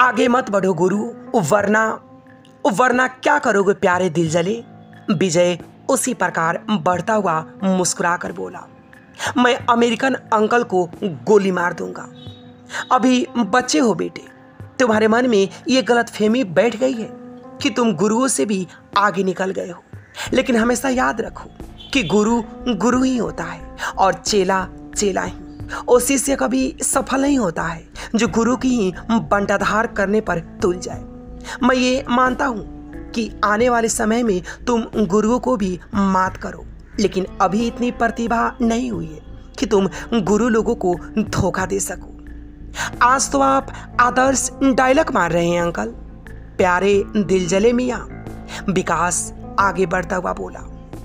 आगे मत बढ़ो गुरु, वरना वरना क्या करोगे प्यारे दिल जले। विजय उसी प्रकार बढ़ता हुआ मुस्कुरा कर बोला, मैं अमेरिकन अंकल को गोली मार दूंगा। अभी बच्चे हो बेटे, तुम्हारे मन में ये गलतफहमी बैठ गई है कि तुम गुरुओं से भी आगे निकल गए हो। लेकिन हमेशा याद रखो कि गुरु गुरु ही होता है और चेला चेला ही। और शिष्य कभी सफल नहीं होता है जो गुरु की ही बंटाधार करने पर तुल जाए। मैं ये मानता हूँ कि आने वाले समय में तुम गुरुओं को भी मात करो, लेकिन अभी इतनी प्रतिभा नहीं हुई है कि तुम गुरु लोगों को धोखा दे सको। आज तो आप आदर्श डायलॉग मार रहे हैं अंकल, प्यारे दिल जले मियाँ। विकास आगे बढ़ता हुआ बोला,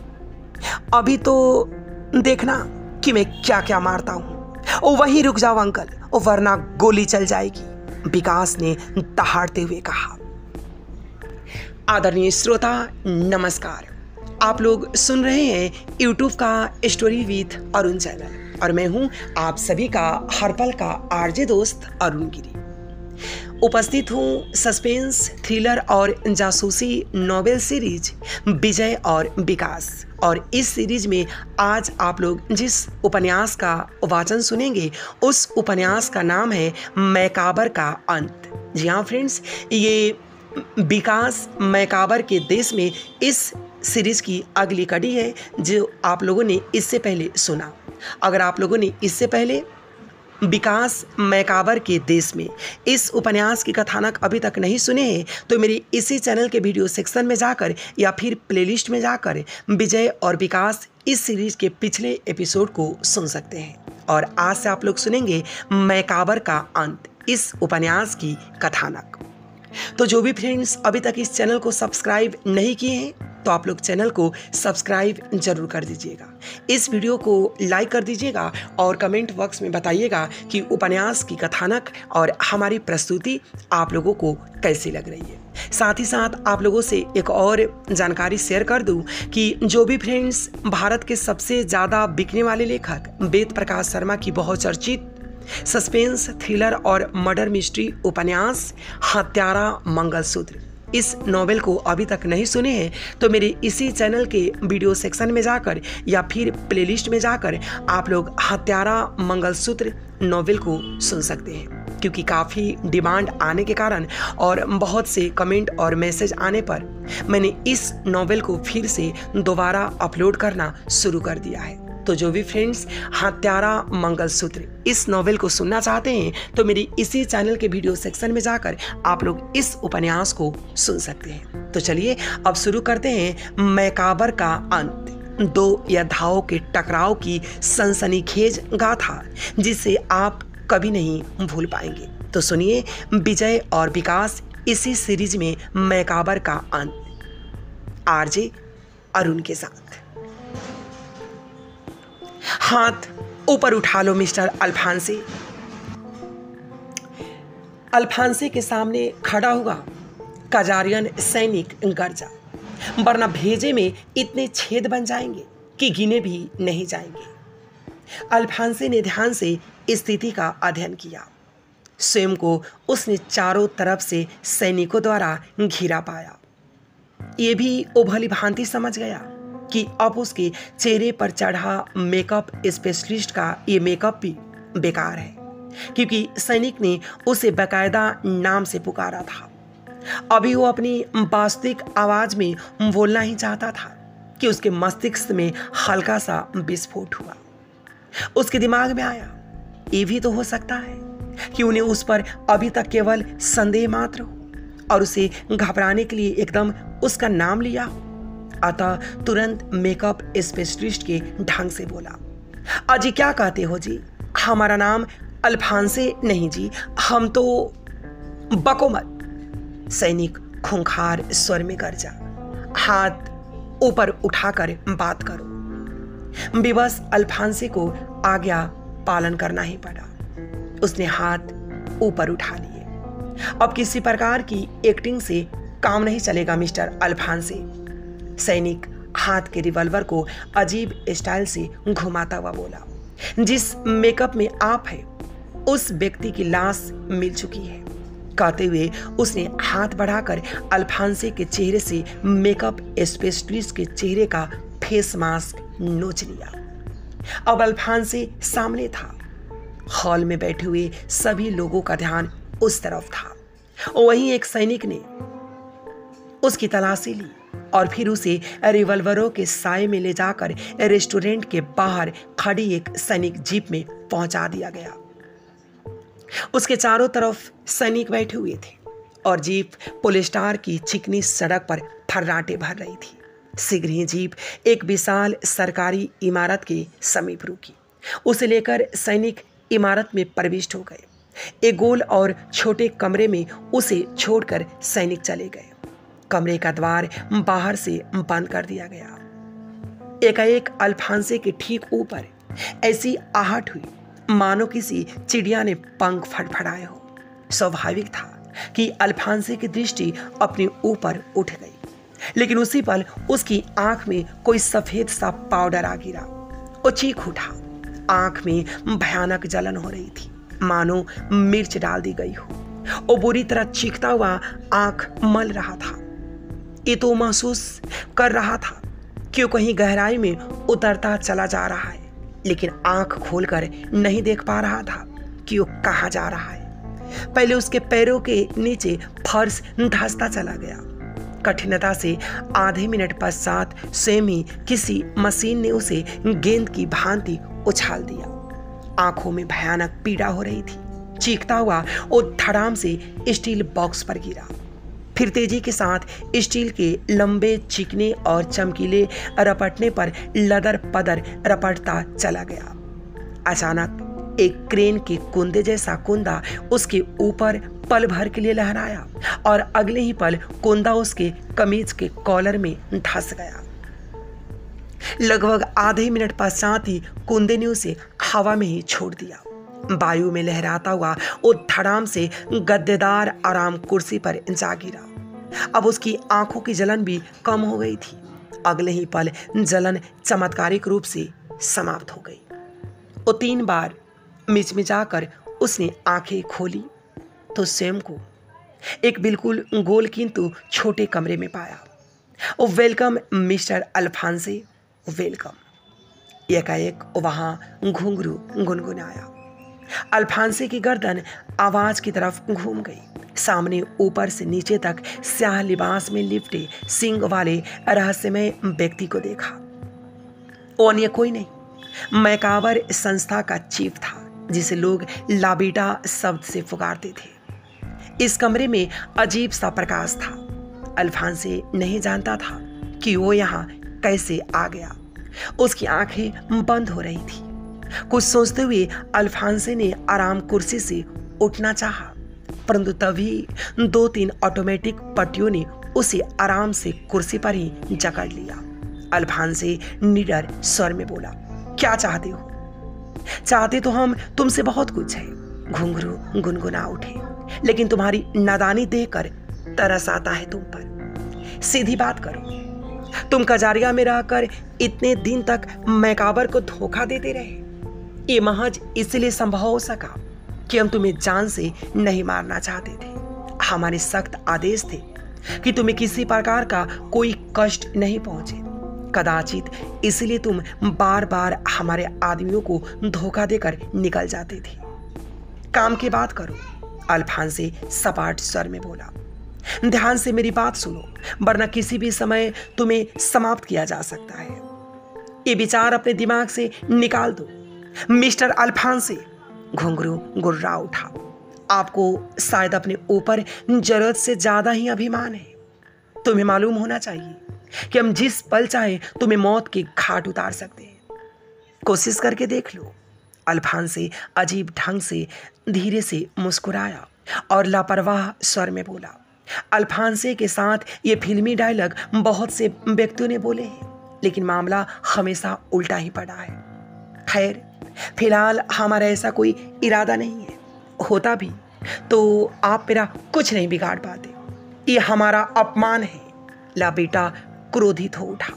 अभी तो देखना कि मैं क्या क्या मारता हूँ। ओ वहीं रुक जाओ अंकल, वरना गोली चल जाएगी, विकास ने दहाड़ते हुए कहा। आदरणीय श्रोता नमस्कार, आप लोग सुन रहे हैं यूट्यूब का स्टोरी विथ अरुण चैनल और मैं हूं आप सभी का हर पल का आरजे दोस्त अरुण गिरी। उपस्थित हूं सस्पेंस, थ्रिलर और जासूसी नॉवेल सीरीज विजय और विकास। और इस सीरीज में आज आप लोग जिस उपन्यास का वाचन सुनेंगे उस उपन्यास का नाम है मैकाबर का अंत। जी हाँ फ्रेंड्स, ये विकास मैकाबर के देश में इस सीरीज की अगली कड़ी है जो आप लोगों ने इससे पहले सुना। अगर आप लोगों ने इससे पहले विकास मैकाबर के देश में इस उपन्यास की कथानक अभी तक नहीं सुने हैं तो मेरे इसी चैनल के वीडियो सेक्शन में जाकर या फिर प्लेलिस्ट में जाकर विजय और विकास इस सीरीज के पिछले एपिसोड को सुन सकते हैं। और आज से आप लोग सुनेंगे मैकाबर का अंत, इस उपन्यास की कथानक। तो जो भी फ्रेंड्स अभी तक इस चैनल को सब्सक्राइब नहीं किए हैं तो आप लोग चैनल को सब्सक्राइब जरूर कर दीजिएगा, इस वीडियो को लाइक कर दीजिएगा और कमेंट बॉक्स में बताइएगा कि उपन्यास की कथानक और हमारी प्रस्तुति आप लोगों को कैसी लग रही है। साथ ही साथ आप लोगों से एक और जानकारी शेयर कर दूं कि जो भी फ्रेंड्स भारत के सबसे ज़्यादा बिकने वाले लेखक वेद प्रकाश शर्मा की बहुचर्चित सस्पेंस, थ्रिलर और मर्डर मिस्ट्री उपन्यास हत्यारा मंगलसूत्र, इस नॉवेल को अभी तक नहीं सुने हैं तो मेरे इसी चैनल के वीडियो सेक्शन में जाकर या फिर प्लेलिस्ट में जाकर आप लोग हत्यारा मंगलसूत्र नॉवेल को सुन सकते हैं। क्योंकि काफ़ी डिमांड आने के कारण और बहुत से कमेंट और मैसेज आने पर मैंने इस नॉवेल को फिर से दोबारा अपलोड करना शुरू कर दिया है। तो जो भी फ्रेंड्स हत्यारा मंगलसूत्र इस नॉवेल को सुनना चाहते हैं तो मेरी इसी चैनल के वीडियो सेक्शन में जाकर आप लोग इस उपन्यास को सुन सकते हैं। तो चलिए अब शुरू करते हैं मैकाबर का अंत, दो योद्धाओं के टकराव की सनसनीखेज गाथा जिसे आप कभी नहीं भूल पाएंगे। तो सुनिए विजय और विकास इसी सीरीज में मैकाबर का अंत, आरजे अरुण के साथ। हाथ ऊपर उठा लो मिस्टर अल्फांसे। अल्फांसे के सामने खड़ा हुआ कजारियन सैनिक गरजा, वरना भेजे में इतने छेद बन जाएंगे कि गिने भी नहीं जाएंगे। अल्फांसे ने ध्यान से स्थिति का अध्ययन किया। स्वयं को उसने चारों तरफ से सैनिकों द्वारा घिरा पाया। ये भी वो भली भांति समझ गया कि अब उसके चेहरे पर चढ़ा मेकअप स्पेशलिस्ट का ये मेकअप भी बेकार है, क्योंकि सैनिक ने उसे बाकायदा नाम से पुकारा था। अभी वो अपनी वास्तविक आवाज में बोलना ही चाहता था कि उसके मस्तिष्क में हल्का सा विस्फोट हुआ। उसके दिमाग में आया, ये भी तो हो सकता है कि उन्हें उस पर अभी तक केवल संदेह मात्र हो और उसे घबराने के लिए एकदम उसका नाम लिया हो। अतः तुरंत मेकअप स्पेशलिस्ट के ढंग से बोला, अजी क्या कहते हो जी, हमारा नाम अल्फांसे नहीं जी, हम तो बको मत। सैनिक खूंखार स्वर में गरजा, हाथ ऊपर उठाकर बात करो। विवश अल्फांसे को आज्ञा पालन करना ही पड़ा। उसने हाथ ऊपर उठा लिए। अब किसी प्रकार की एक्टिंग से काम नहीं चलेगा मिस्टर अल्फांसे। सैनिक हाथ के रिवॉल्वर को अजीब स्टाइल से घुमाता हुआ बोला, जिस मेकअप में आप है उस व्यक्ति की लाश मिल चुकी है। कहते हुए उसने हाथ बढ़ाकर अल्फांसे के चेहरे से मेकअप स्पेशलिस्ट के चेहरे का फेस मास्क नोच लिया। अब अल्फांसे सामने था। हॉल में बैठे हुए सभी लोगों का ध्यान उस तरफ था। वहीं एक सैनिक ने उसकी तलाशी ली और फिर उसे रिवॉल्वरों के साए में ले जाकर रेस्टोरेंट के बाहर खड़ी एक सैनिक जीप में पहुंचा दिया गया। उसके चारों तरफ सैनिक बैठे हुए थे और जीप पोलिस्टार की चिकनी सड़क पर फर्राटे भर रही थी। शीघ्र ही जीप एक विशाल सरकारी इमारत के समीप रुकी। उसे लेकर सैनिक इमारत में प्रविष्ट हो गए। एक गोल और छोटे कमरे में उसे छोड़कर सैनिक चले गए। कमरे का द्वार बाहर से बंद कर दिया गया। एकाएक अल्फांसे के ठीक ऊपर ऐसी आहट हुई मानो किसी चिड़िया ने पंख फड़फड़ाए हो। स्वाभाविक था कि अल्फांसे की दृष्टि अपने ऊपर उठ गई, लेकिन उसी पल उसकी आंख में कोई सफेद सा पाउडर आ गिरा। वो चीख उठा। आंख में भयानक जलन हो रही थी, मानो मिर्च डाल दी गई हो। वो बुरी तरह चीखता हुआ आंख मल रहा था। ये तो महसूस कर रहा था कि वो कहीं गहराई में उतरता चला जा रहा है, लेकिन आंख खोलकर नहीं देख पा रहा था कि वो कहाँ जा रहा है। पहले उसके पैरों के नीचे फर्श धंसता चला गया। कठिनता से आधे मिनट पश्चात स्वयं ही किसी मशीन ने उसे गेंद की भांति उछाल दिया। आंखों में भयानक पीड़ा हो रही थी। चीखता हुआ वो धड़ाम से स्टील बॉक्स पर गिरा। फिर तेजी के साथ स्टील के लंबे चिकने और चमकीले रपटने पर लदर पदर रपटता चला गया। अचानक एक क्रेन के कुंदे जैसा कुंदा उसके ऊपर पल भर के लिए लहराया और अगले ही पल कुंदा उसके कमीज के कॉलर में धंस गया। लगभग आधे मिनट पश्चात ही कुंदे ने उसे हवा में ही छोड़ दिया। वायु में लहराता हुआ वो धड़ाम से गद्देदार आराम कुर्सी पर जा गिरा। अब उसकी आंखों की जलन भी कम हो गई थी। अगले ही पल जलन चमत्कारिक रूप से समाप्त हो गई। वो 3 बार मिचमिचाकर उसने आंखें खोली तो स्वयं को एक बिल्कुल गोल किंतु छोटे कमरे में पाया। वो वेलकम मिस्टर अल्फांसे, वेलकम। एकाएक वहां घुंघरू गुनगुनाया। अल्फांसे की गर्दन आवाज की तरफ घूम गई। सामने ऊपर से नीचे तक स्याह लिबास में लिपटे सींग वाले रहस्यमय व्यक्ति को देखा। वो अन्य कोई नहीं, मैकाबर संस्था का चीफ था, जिसे लोग लाबीटा शब्द से पुकारते थे। इस कमरे में अजीब सा प्रकाश था। अल्फांसे नहीं जानता था कि वो यहाँ कैसे आ गया। उसकी आंखें बंद हो रही थी। कुछ सोचते हुए अल्फांसे ने आराम कुर्सी से उठना चाहा, परंतु तभी 2-3 ऑटोमेटिक पट्टियों ने उसे आराम से कुर्सी पर ही जकड़ लिया। अल्फांसे निडर स्वर में बोला, क्या चाहते हो? चाहते तो हम तुमसे बहुत कुछ है, घुंघरू गुनगुना उठे, लेकिन तुम्हारी नादानी देखकर तरस आता है तुम पर। सीधी बात करो। तुम कजारिया में रहकर इतने दिन तक मैकाबर को धोखा देते रहे। ये महज इसलिए संभव हो सका कि हम तुम्हें जान से नहीं मारना चाहते थे। हमारे सख्त आदेश थे कि तुम्हें किसी प्रकार का कोई कष्ट नहीं पहुंचे। कदाचित इसलिए तुम बार बार हमारे आदमियों को धोखा देकर निकल जाते थे। काम की बात करो, अल्फांसे सपाट स्वर में बोला। ध्यान से मेरी बात सुनो, वरना किसी भी समय तुम्हें समाप्त किया जा सकता है। ये विचार अपने दिमाग से निकाल दो। मिस्टर अल्फांसे, घुंघरू गुर्रा उठा, आपको शायद अपने ऊपर जरूरत से ज्यादा ही अभिमान है। तुम्हें मालूम होना चाहिए कि हम जिस पल चाहे तुम्हें मौत के घाट उतार सकते हैं। कोशिश करके देख लो। अल्फांसे अजीब ढंग से धीरे से मुस्कुराया और लापरवाह स्वर में बोला। अल्फांसे के साथ ये फिल्मी डायलॉग बहुत से व्यक्तियों ने बोले हैं, लेकिन मामला हमेशा उल्टा ही पड़ा है। खैर, फिलहाल हमारा ऐसा कोई इरादा नहीं है। होता भी तो आप मेरा कुछ नहीं बिगाड़ पाते। ये हमारा अपमान है। लाबीटा क्रोधित हो उठा।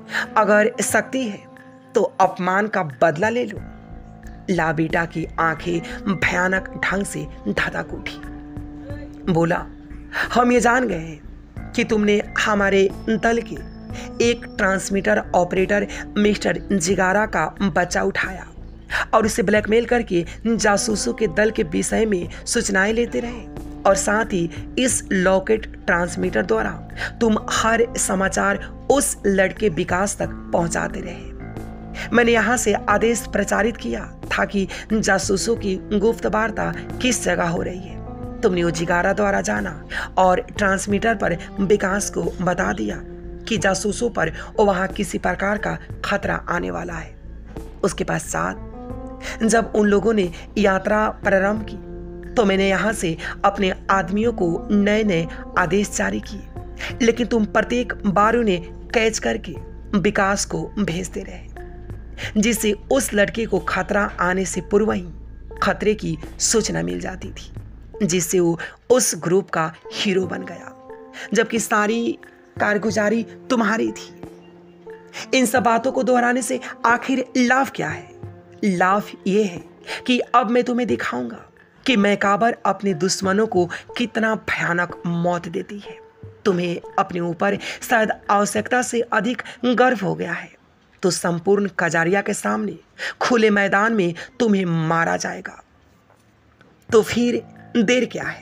अगर शक्ति है तो अपमान का बदला ले लो। लाबीटा की आंखें भयानक ढंग से धधक उठी। बोला, हम ये जान गए हैं कि तुमने हमारे दल के एक ट्रांसमीटर ऑपरेटर मिस्टर जिगारा का बच्चा उठाया और उसे ब्लैकमेल करके जासूसों के दल के विषय में सूचनाएं लेते रहे और साथ ही इस लॉकेट ट्रांसमीटर द्वारा तुम हर समाचार उस लड़के विकास तक पहुंचाते रहे। मैंने यहाँ से आदेश प्रचारित किया था कि जासूसों की गुप्त वार्ता किस जगह हो रही है। तुमने वो जिगारा द्वारा जाना और ट्रांसमीटर पर विकास को बता दिया कि जासूसों पर वहां किसी प्रकार का खतरा आने वाला है। उसके पश्चात जब उन लोगों ने यात्रा प्रारंभ की तो मैंने यहां से अपने आदमियों को नए नए आदेश जारी किए, लेकिन तुम प्रत्येक बार उन्हें कैच करके विकास को भेजते रहे, जिससे उस लड़के को खतरा आने से पूर्व ही खतरे की सूचना मिल जाती थी, जिससे वो उस ग्रुप का हीरो बन गया, जबकि सारी कारगुजारी तुम्हारी थी। इन सब बातों को दोहराने से आखिर लाभ क्या है? लाभ ये है कि अब मैं तुम्हें दिखाऊंगा कि मैकाबर अपने दुश्मनों को कितना भयानक मौत देती है। तुम्हें अपने ऊपर शायद आवश्यकता से अधिक गर्व हो गया है, तो संपूर्ण कजारिया के सामने खुले मैदान में तुम्हें मारा जाएगा। तो फिर देर क्या है?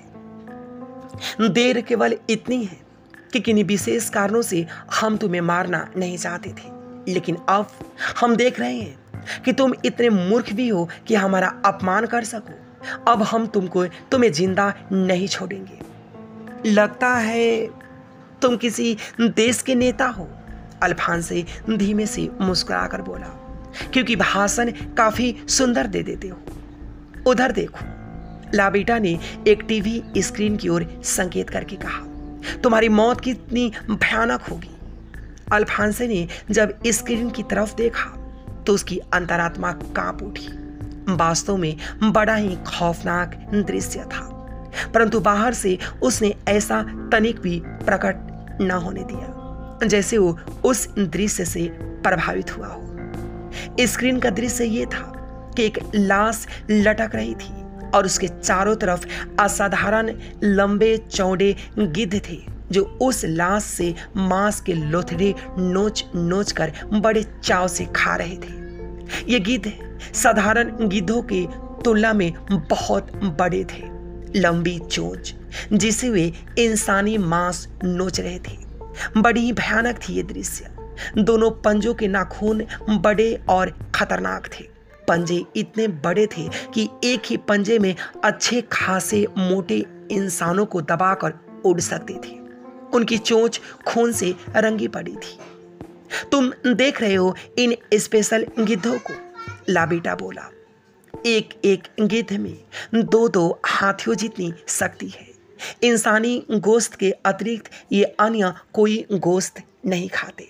देर केवल इतनी है कि किन्हीं विशेष कारणों से हम तुम्हें मारना नहीं चाहते थे, लेकिन अब हम देख रहे हैं कि तुम इतने मूर्ख भी हो कि हमारा अपमान कर सको। अब हम तुम्हें जिंदा नहीं छोड़ेंगे। लगता है तुम किसी देश के नेता हो, अल्फांसे धीमे से मुस्कुराकर बोला, क्योंकि भाषण काफी सुंदर दे देते हो। उधर देखो, लाबेटा ने एक टीवी स्क्रीन की ओर संकेत करके कहा, तुम्हारी मौत कितनी भयानक होगी। अल्फांसे ने जब स्क्रीन की तरफ देखा तो उसकी अंतरात्मा कांप उठी। वास्तव में बड़ा ही खौफनाक दृश्य था, परंतु बाहर से उसने ऐसा तनिक भी प्रकट न होने दिया जैसे वो उस दृश्य से प्रभावित हुआ हो। स्क्रीन का दृश्य ये था कि एक लाश लटक रही थी और उसके चारों तरफ असाधारण लंबे चौड़े गिद्ध थे, जो उस लाश से मांस के लोथड़े नोच नोच कर बड़े चाव से खा रहे थे। ये गिद्ध साधारण गिद्धों की तुलना में बहुत बड़े थे, लंबी चोंच जिसे वे इंसानी मांस नोच रहे थे। बड़ी ही भयानक थी ये दृश्य। दोनों पंजों के नाखून बड़े और खतरनाक थे। पंजे इतने बड़े थे कि एक ही पंजे में अच्छे खासे मोटे इंसानों को दबाकर उड़ सकते थे। उनकी चोंच खून से रंगी पड़ी थी। तुम देख रहे हो इन स्पेशल गिद्धों को, लाबेटा बोला। एक एक गिद्ध में दो दो हाथियों जितनी शक्ति है। इंसानी गोश्त के अतिरिक्त ये अन्य कोई गोश्त नहीं खाते।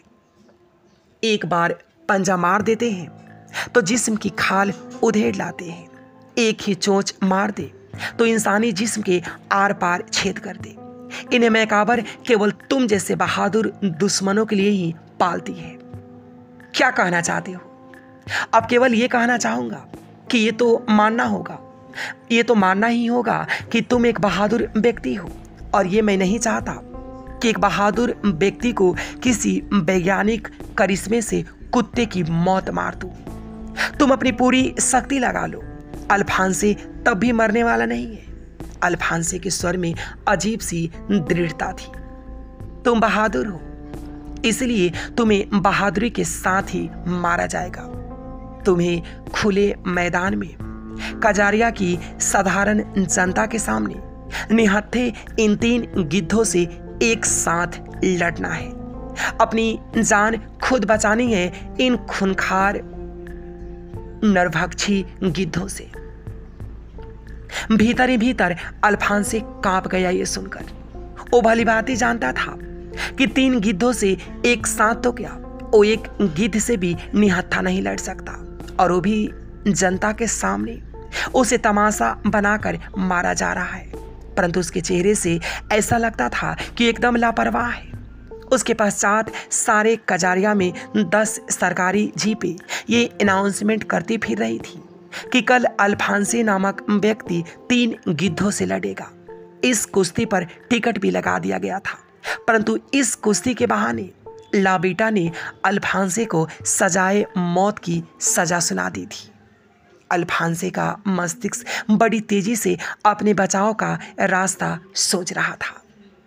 एक बार पंजा मार देते हैं तो जिस्म की खाल उधेड़ लाते हैं। एक ही चोंच मार दे तो इंसानी जिस्म के आर पार छेद कर दे। इन्हें मैकाबर केवल तुम जैसे बहादुर दुश्मनों के लिए ही पालती है। क्या कहना चाहते हो? अब केवल ये कहना चाहूंगा कि ये तो मानना ही होगा कि तुम एक बहादुर व्यक्ति हो, और ये मैं नहीं चाहता कि एक बहादुर व्यक्ति को किसी वैज्ञानिक करिश्मे से कुत्ते की मौत मार दूं। तुम अपनी पूरी शक्ति लगा लो, अल्फांसे तब भी मरने वाला नहीं है। अल्फांसे के स्वर में अजीब सी दृढ़ता थी। तुम बहादुर हो, इसलिए तुम्हें बहादुरी के साथ ही मारा जाएगा। तुम्हें खुले मैदान में कजारिया की साधारण जनता के सामने निहत्थे इन तीन गिद्धों से एक साथ लड़ना है। अपनी जान खुद बचानी है इन खूंखार नरभक्षी गिद्धों से। भीतर ही भीतर अल्फांसे कांप गया ये सुनकर। वो भली भांति जानता था कि तीन गिद्धों से एक साथ तो क्या, वो एक गिद्ध से भी निहत्था नहीं लड़ सकता, और वो भी जनता के सामने उसे तमाशा बनाकर मारा जा रहा है। परंतु उसके चेहरे से ऐसा लगता था कि एकदम लापरवाह है। उसके पश्चात सारे कजारिया में 10 सरकारी जीपें ये अनाउंसमेंट करती फिर रही थी कि कल अल्फांसे नामक व्यक्ति 3 गिद्धों से लड़ेगा। इस कुश्ती पर टिकट भी लगा दिया गया था, परंतु इस कुश्ती के बहाने लाबीटा ने अल्फांसे को सजाए मौत की सजा सुना दी थी। अल्फांसे का मस्तिष्क बड़ी तेजी से अपने बचाव का रास्ता सोच रहा था।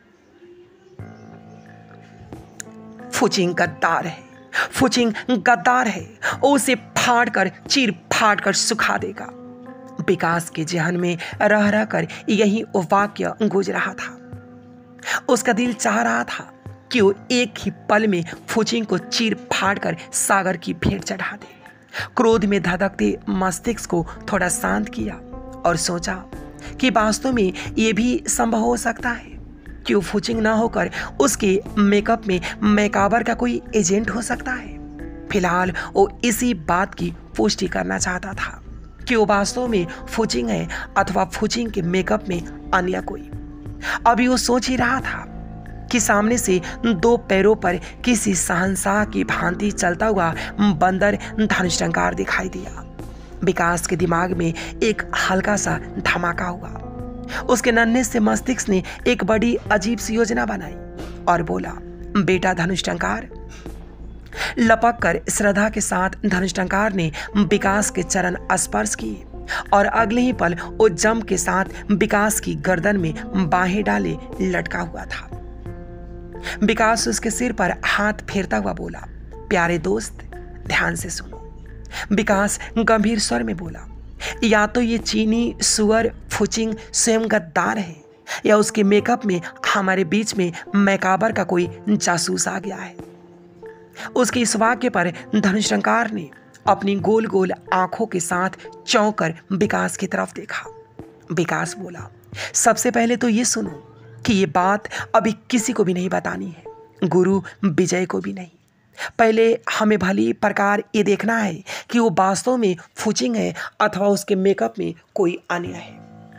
फुचिंग गद्दार है, फुचिंग गद्दार है, उसे फाड़ कर चीर फाड़ कर सुखा देगा। विकास के जहन में रह रह कर यही वाक्य गूंज रहा था। उसका दिल चाह रहा था कि वो एक ही पल में फुचिंग को चीर फाड़ कर सागर की भेंट चढ़ा दे। क्रोध में धधकते मस्तिष्क को थोड़ा शांत किया और सोचा कि वास्तव में ये भी संभव हो सकता है कि वो फुचिंग ना होकर उसके मेकअप में मैकाबर का कोई एजेंट हो सकता है। फिलहाल वो इसी बात की पुष्टि करना चाहता था कि वो वास्तव में फुचिंग है अथवा फुचिंग के मेकअप में अन्य कोई। अभी वो सोच ही रहा था कि सामने से 2 पैरों पर किसी शहंशाह की भांति चलता हुआ बंदर धनुष्टंकार दिखाई दिया। विकास के दिमाग में एक हल्का सा धमाका हुआ। उसके नन्हे से मस्तिष्क ने एक बड़ी अजीब सी योजना बनाई और बोला, बेटा धनुष्टंकार। लपक कर श्रद्धा के साथ धनुष्टंकार ने विकास के चरण स्पर्श किए और अगले ही पल वो जम के साथ विकास की गर्दन में बाहें डाले लटका हुआ था। विकास उसके सिर पर हाथ फेरता हुआ बोला, प्यारे दोस्त ध्यान से सुनो। विकास गंभीर स्वर में बोला, या तो ये चीनी सुअर फुचिंग स्वयं गद्दार है या उसके मेकअप में हमारे बीच में मैकाबर का कोई जासूस आ गया है। उसके इस वाक्य पर धनुष्टंकार ने अपनी गोल गोल आंखों के साथ चौंक कर विकास की तरफ देखा। विकास बोला, सबसे पहले तो ये सुनो कि ये बात अभी किसी को भी नहीं बतानी है, गुरु विजय को भी नहीं। पहले हमें भली प्रकार ये देखना है कि वो वास्तव में फुचिंग है अथवा उसके मेकअप में कोई अन्य है।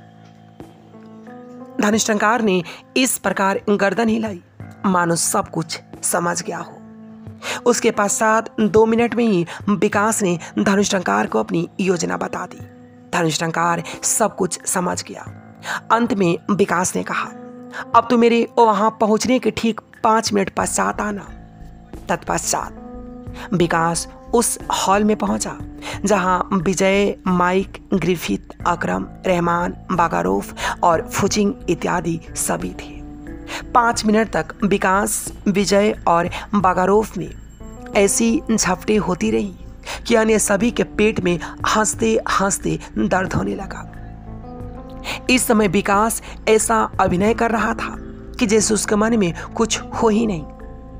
धनुष्टंकार ने इस प्रकार गर्दन हिलाई मानो सब कुछ समझ गया हो। उसके पश्चात 2 मिनट में ही विकास ने धनुष्टंकार को अपनी योजना बता दी। धनुष्टंकार सब कुछ समझ गया। अंत में विकास ने कहा, अब तो मेरे वहां पहुंचने के ठीक 5 मिनट पश्चात आना। तत्पश्चात विकास उस हॉल में पहुंचा जहां Vijay, Mike, Griffith, Akram, Rahman, Bagaroff और फुचिंग इत्यादि सभी थे। 5 मिनट तक विकास, विजय और बागारोफ में ऐसी झपटे होती रही कि अन्य सभी के पेट में हंसते हंसते दर्द होने लगा। इस समय विकास ऐसा अभिनय कर रहा था कि जैसे उसके मन में कुछ हो ही नहीं।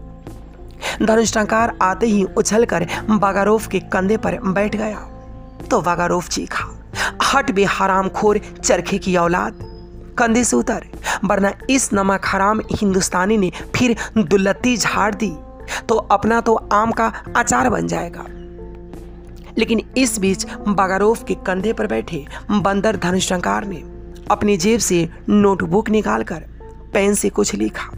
धनुष्टंकार आते ही उछलकर बागारोफ के कंधे पर बैठ गया तो बागारोफ चीखा, हट बे हरामखोर चरखे की औलाद, कंधे से उतर, वरना इस नमक हराम हिंदुस्तानी ने फिर दुल्लत्ती झाड़ दी तो अपना तो आम का अचार बन जाएगा। लेकिन इस बीच बागारोफ के कंधे पर बैठे बंदर धनुष्टंकार ने अपनी जेब से नोटबुक निकालकर पेन से कुछ लिखा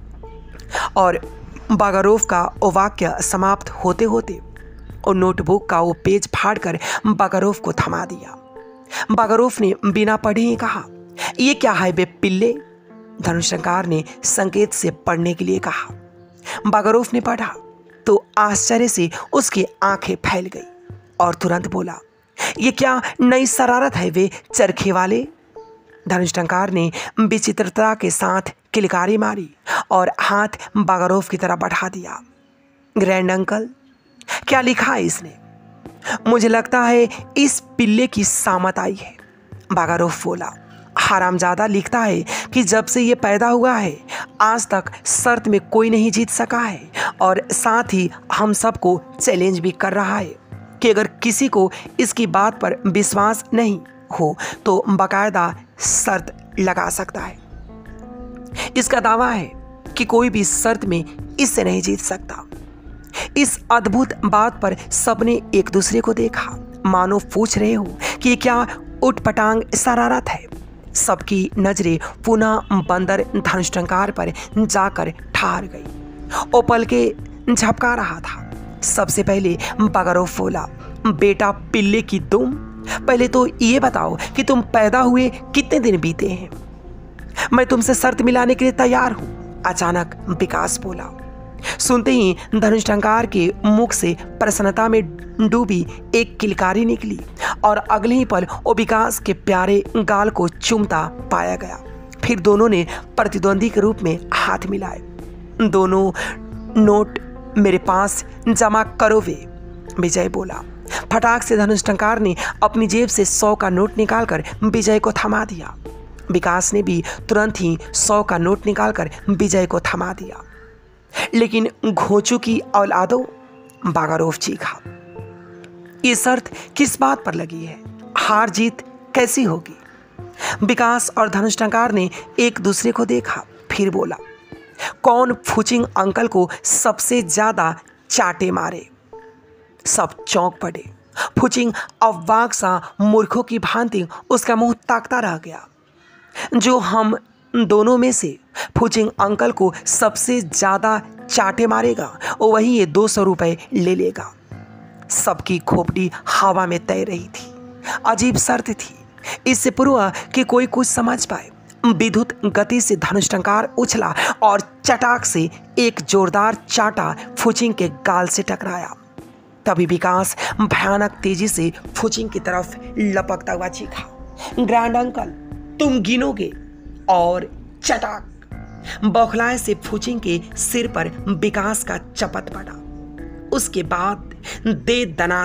और बागारोफ का वो वाक्य समाप्त होते होते और नोटबुक का वो पेज फाड़कर बागारोफ को थमा दिया। बागारोफ ने बिना पढ़े ही कहा, ये क्या है बे पिल्ले? धनुष्टंकार ने संकेत से पढ़ने के लिए कहा। बागारोफ ने पढ़ा तो आश्चर्य से उसकी आंखें फैल गई और तुरंत बोला, ये क्या नई शरारत है वे चरखे वाले? धनुष्टंकार ने विचित्रता के साथ किलकारी मारी और हाथ बागारोफ की तरफ बढ़ा दिया। ग्रैंड अंकल, क्या लिखा है इसने? मुझे लगता है इस पिल्ले की सामत आई है। बागारोफ बोला, हरामजादा लिखता है कि जब से ये पैदा हुआ है आज तक शर्त में कोई नहीं जीत सका है और साथ ही हम सबको चैलेंज भी कर रहा है कि अगर किसी को इसकी बात पर विश्वास नहीं हो तो बाकायदा शर्त लगा सकता है। इसका दावा है कि कोई भी शर्त में इससे नहीं जीत सकता। इस अद्भुत बात पर सबने एक दूसरे को देखा, मानो पूछ रहे हो कि ये क्या उटपटांग शरारत है। सबकी नजरें पुनः बंदर धनुष्टंकार पर जाकर ठहर गई। ओ पल के झपका रहा था। सबसे पहले बागारोफ बोला, बेटा पिल्ले की दुम, पहले तो ये बताओ कि तुम पैदा हुए कितने दिन बीते हैं? मैं तुमसे शर्त मिलाने के लिए तैयार हूं, अचानक विकास बोला। सुनते ही धनुष्टंकार के मुख से प्रसन्नता में डूबी एक किलकारी निकली और अगले ही पल वो विकास के प्यारे गाल को चूमता पाया गया। फिर दोनों ने प्रतिद्वंदी के रूप में हाथ मिलाए। दोनों नोट मेरे पास जमा करो वे, विजय बोला। फटाक से धनुष्टंकार ने अपनी जेब से 100 का नोट निकालकर विजय को थमा दिया। विकास ने भी तुरंत ही 100 का नोट निकालकर विजय को थमा दिया। लेकिन घोचू की औलादों, बागारोफ चीखा, ये शर्त किस बात पर लगी है? हार जीत कैसी होगी? विकास और धनुष्टंकार ने एक दूसरे को देखा, फिर बोला, कौन फुचिंग अंकल को सबसे ज्यादा चाटे मारे? सब चौंक पड़े। फुचिंग अवाक सा मूर्खों की भांति उसका मुंह ताकता रह गया। जो हम दोनों में से फुचिंग अंकल को सबसे ज्यादा चाटे मारेगा वही ये 200 रुपए ले लेगा। सबकी खोपड़ी हवा में तैर रही थी। अजीब शर्त थी। इससे पूर्व कि कोई कुछ समझ पाए, विद्युत गति से धनुष्टंकार उछला और चटाक से एक जोरदार चाटा फुचिंग के गाल से टकराया। तभी विकास भयानक तेजी से फुचिंग की तरफ लपकता हुआ चीखा, ग्रैंड अंकल, तुम गिनोगे? और चटाक बौखलाए से फुचिंग के सिर पर विकास का चपत पड़ा। उसके बाद दे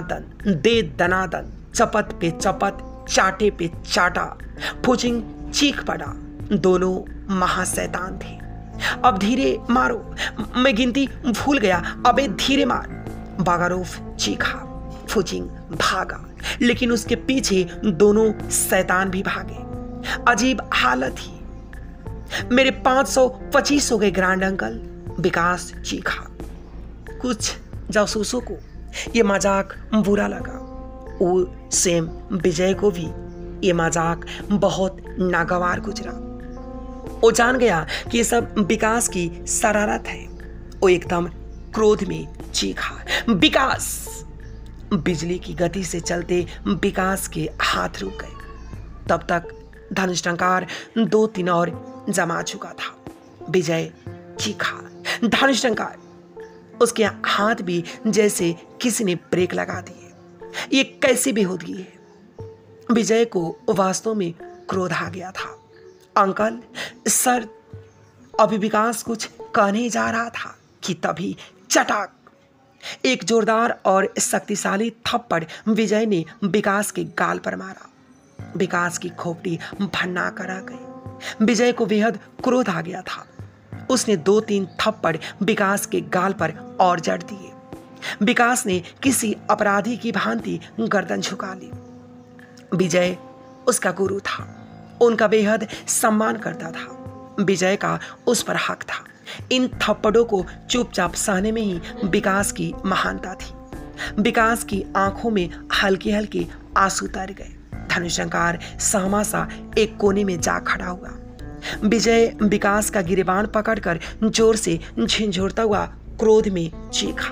दनादन, चपत पे चपत, चाटे पे चाटा। फुचिंग चीख पड़ा। दोनों महाशैतान थे। अब धीरे मारो, मैं गिनती भूल गया, अबे धीरे मार, बागारोफ चीखा। फुचिंग भागा, लेकिन उसके पीछे दोनों शैतान भी भागे। अजीब हालत ही। मेरे 525 हो गए ग्रैंड अंकल, विकास चीखा। कुछ जासूसों को यह मजाक बुरा लगा। वो सेम विजय को भी ये मजाक बहुत नागवार गुजरा। वो जान गया कि ये सब विकास की शरारत है। वो एकदम क्रोध में चीखा, विकास! बिजली की गति से चलते विकास के हाथ रुक गए। तब तक धनुष्टंकार 2-3 और जमा चुका था। विजय चीखा, धनुष्टंकार! उसके हाथ भी जैसे किसी ने ब्रेक लगा दिए। ये कैसी बेहूदगी है? विजय को वास्तव में क्रोध आ गया था। अंकल, सर, अभी विकास कुछ कहने जा रहा था कि तभी चटाक, एक जोरदार और शक्तिशाली थप्पड़ विजय ने विकास के गाल पर मारा। विकास की खोपड़ी भन्ना कर आ गई। विजय को बेहद क्रोध आ गया था। उसने 2-3 थप्पड़ विकास के गाल पर और जड़ दिए। विकास ने किसी अपराधी की भांति गर्दन झुका ली। विजय उसका गुरु था, उनका बेहद सम्मान करता था। विजय का उस पर हक था। इन थप्पड़ों को चुपचाप सहने में ही विकास की महानता थी। विकास की आंखों में हल्के हल्के आंसू तर गए। धनुष्टंकार सहमा सा एक कोने में जा खड़ा हुआ। विजय विकास का गिरेबान पकड़कर जोर से झिंझोरता हुआ क्रोध में चीखा,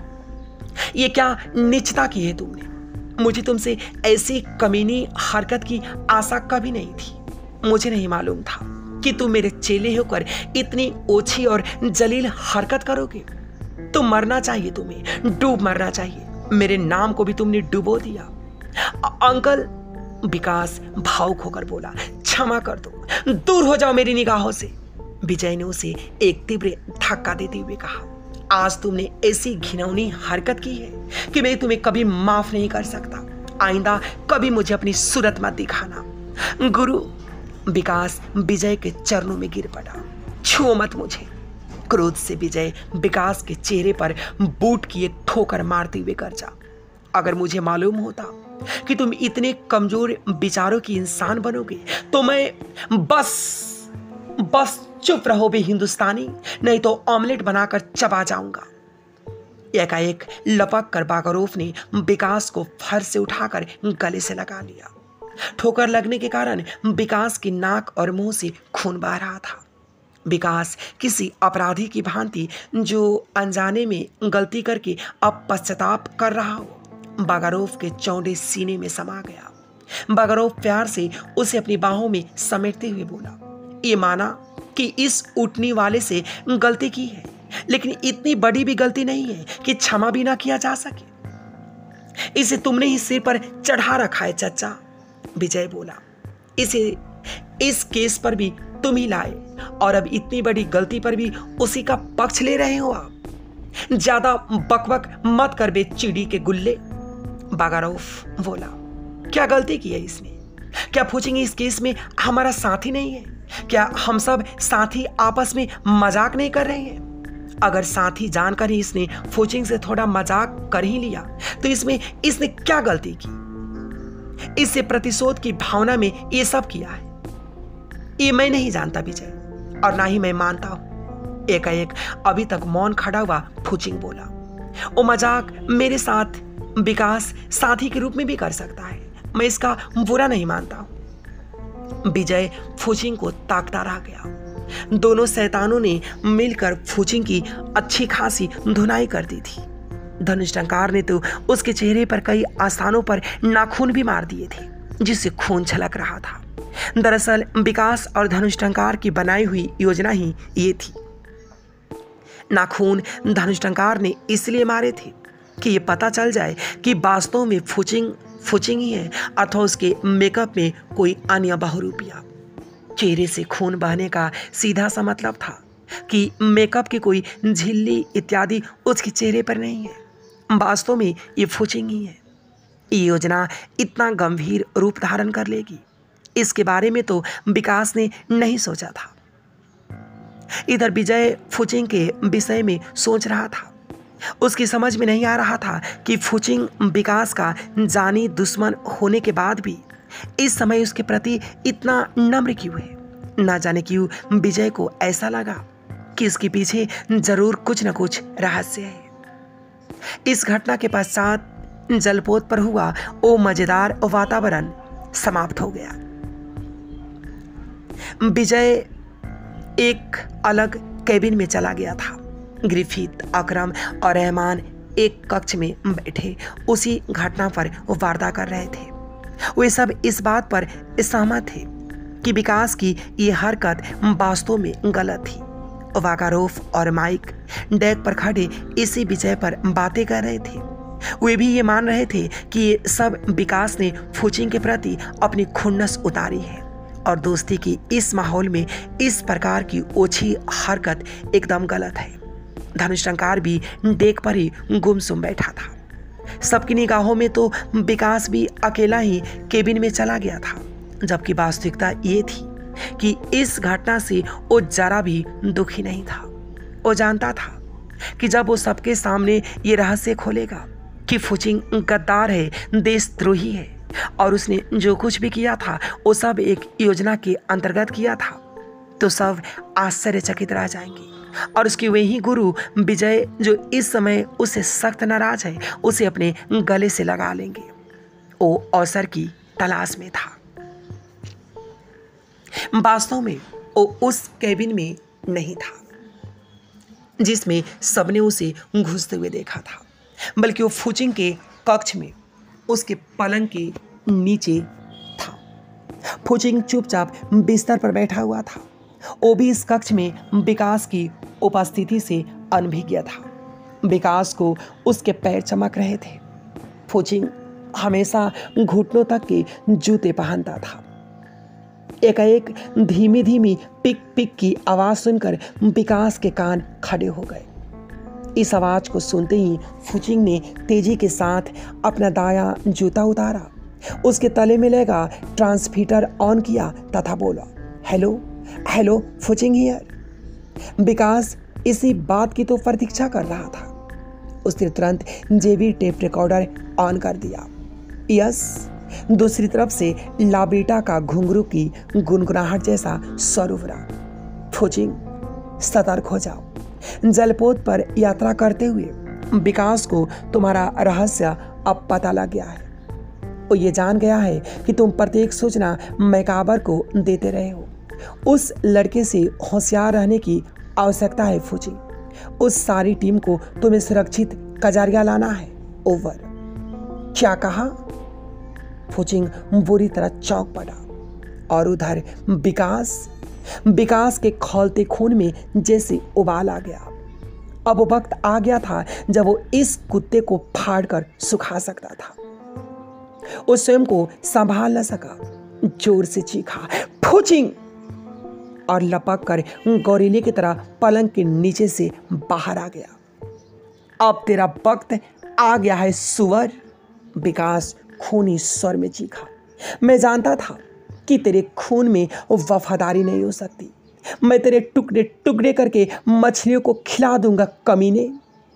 ये क्या नीचता की है तुमने? मुझे तुमसे ऐसी कमीनी हरकत की आशा कभी नहीं थी। मुझे नहीं मालूम था कि तुम मेरे चेले होकर इतनी ओछी और जलील हरकत करोगे। तुम मरना चाहिए, तुम्हें डूब मरना चाहिए। मेरे नाम को भी तुमने डुबो दिया। अंकल, विकास भावुक होकर बोला, क्षमा कर दो, दूर हो जाओ मेरी निगाहों से। विजय ने उसे एक तीव्र धक्का देते हुए कहा, आज तुमने ऐसी घिनौनी हरकत की है कि मैं तुम्हें कभी माफ नहीं कर सकता। आइंदा कभी मुझे अपनी सूरत मत दिखाना। गुरु, विकास विजय के चरणों में गिर पड़ा, छुओ मत मुझे। क्रोध से विजय विकास के चेहरे पर बूट की एक ठोकर मारते हुए गरजा, अगर मुझे मालूम होता कि तुम इतने कमजोर विचारों की इंसान बनोगे तो मैं बस चुप रहो बे हिंदुस्तानी, नहीं तो ऑमलेट बनाकर चबा जाऊंगा। एकाएक लपक कर बागारोफ ने विकास को फर से उठाकर गले से लगा लिया। ठोकर लगने के कारण विकास की नाक और मुंह से खून बह रहा था। विकास किसी अपराधी की भांति जो अनजाने में गलती करके अब पश्चाताप कर रहा हो, बागारोफ के चौड़े सीने में समा गया। बागारोफ प्यार से उसे अपनी बाहों में समेटते हुए बोला, ये माना कि इस उठने वाले से गलती की है, लेकिन इतनी बड़ी भी गलती नहीं है कि क्षमा भी ना किया जा सके। इसे तुमने ही सिर पर चढ़ा रखा है चाचा, विजय बोला। इसे इस केस पर भी तुम ही लाए और अब इतनी बड़ी गलती पर भी उसी का पक्ष ले रहे हो आप। ज्यादा बकबक मत कर बे चिड़ी के गुल्ले, बागारोफ बोला। क्या गलती की है इसने? क्या फुचिंग इस केस में हमारा साथी नहीं है? क्या हम सब साथी आपस में मजाक नहीं कर रहे हैं? अगर साथी जानकर ही इसने फुचिंग से थोड़ा मजाक कर ही लिया तो इसमें इसने क्या गलती की? इससे प्रतिशोध की भावना में ये सब किया है। ये मैं नहीं जानता विजय, और ना ही मैं मानता हूं। एकाएक अभी तक मौन खड़ा हुआ फुचिंग बोला। वो मजाक मेरे साथ विकास साथी के रूप में भी कर सकता है, मैं इसका बुरा नहीं मानता हूं। विजय फुचिंग को ताकता रह गया। दोनों शैतानों ने मिलकर फुचिंग की अच्छी खासी धुनाई कर दी थी। धनुष्टंकार ने तो उसके चेहरे पर कई स्थानों पर नाखून भी मार दिए थे, जिससे खून छलक रहा था। दरअसल विकास और धनुष्टंकार की बनाई हुई योजना ही ये थी। नाखून धनुष्टंकार ने इसलिए मारे थे कि ये पता चल जाए कि वास्तव में फुचिंग ही है अथवा उसके मेकअप में कोई अन्य बहुरूपिया। चेहरे से खून बहने का सीधा सा मतलब था कि मेकअप की कोई झिल्ली इत्यादि उसके चेहरे पर नहीं है। वास्तव में ये फुचिंग ही है। ये योजना इतना गंभीर रूप धारण कर लेगी, इसके बारे में तो विकास ने नहीं सोचा था। इधर विजय फुचिंग के विषय में सोच रहा था। उसकी समझ में नहीं आ रहा था कि फुचिंग विकास का जानी दुश्मन होने के बाद भी इस समय उसके प्रति इतना नम्र क्यों है। ना जाने क्यों विजय को ऐसा लगा कि इसके पीछे जरूर कुछ न कुछ रहस्य है। इस घटना के पश्चात जलपोत पर हुआ वो मजेदार वातावरण समाप्त हो गया। विजय एक अलग केबिन में चला गया था। ग्रिफिथ, अकरम और रहमान एक कक्ष में बैठे उसी घटना पर वार्ता कर रहे थे। वे सब इस बात पर सहमत थे कि विकास की ये हरकत वास्तव में गलत थी। वाकारोफ और माइक डेक पर खड़े इसी विजय पर बातें कर रहे थे। वे भी ये मान रहे थे कि ये सब विकास ने फुचिंग के प्रति अपनी खुन्नस उतारी है और दोस्ती की इस माहौल में इस प्रकार की ओछी हरकत एकदम गलत है। धनुष्टंकार भी डेक पर ही गुमसुम बैठा था। सबकी निगाहों में तो विकास भी अकेला ही केबिन में चला गया था, जबकि वास्तविकता ये थी कि इस घटना से वो जरा भी दुखी नहीं था। वो जानता था कि जब वो सबके सामने ये रहस्य खोलेगा कि फुचिंग गद्दार है, देशद्रोही है और उसने जो कुछ भी किया था वो सब एक योजना के अंतर्गत किया था, तो सब आश्चर्यचकित रह जाएंगे और उसके वही गुरु विजय जो इस समय उससे सख्त नाराज है उसे अपने गले से लगा लेंगे। वो अवसर की तलाश में था। वास्तव में वो उस केबिन में नहीं था जिसमें सबने उसे घुसते हुए देखा था, बल्कि वो फुचिंग के कक्ष में उसके पलंग के नीचे था। फुचिंग चुपचाप बिस्तर पर बैठा हुआ था। वो भी इस कक्ष में विकास की उपस्थिति से अनभिज्ञ था। विकास को उसके पैर चमक रहे थे। फुचिंग हमेशा घुटनों तक के जूते पहनता था। एकाएक धीमी धीमी पिक पिक की आवाज सुनकर विकास के कान खड़े हो गए। इस आवाज को सुनते ही फुचिंग ने तेजी के साथ अपना दायां जूता उतारा, उसके तले में लगा ट्रांसमीटर ऑन किया तथा बोला, hello hello Fuching here. Vikas इसी बात की तो प्रतीक्षा कर रहा था। उसने तुरंत जेबी टेप रिकॉर्डर ऑन कर दिया। यस, दूसरी तरफ से लाब्रीटा का घुंघरू की गुनगुनाहट जैसा स्वर उभरा। फुचिंग, सतर्क हो जाओ। जलपोत पर यात्रा करते हुए विकास को तुम्हारा रहस्य अब पता लग गया है। वो ये जान गया है कि तुम प्रत्येक सूचना मैकाबर को देते रहे हो। उस लड़के से होशियार रहने की आवश्यकता है फुचिंग। उस सारी टीम को तुम्हें सुरक्षित कजारिया लाना है। ओवर। क्या कहा? फुचिंग बुरी तरह चौंक पड़ा और उधर विकास विकास के खौलते खून में जैसे उबाल आ गया। अब वो वक्त आ गया था जब वो इस कुत्ते को फाड़कर सुखा सकता था। वो स्वयं को संभाल न सका, जोर से चीखा, फुचिंग, और लपक कर गौरीले की तरह पलंग के नीचे से बाहर आ गया। अब तेरा वक्त आ गया है सुअर, विकास खूनी स्वर में चीखा। मैं जानता था कि तेरे खून में वफादारी नहीं हो सकती। मैं तेरे टुकड़े टुकड़े करके मछलियों को खिला दूंगा, कमीने।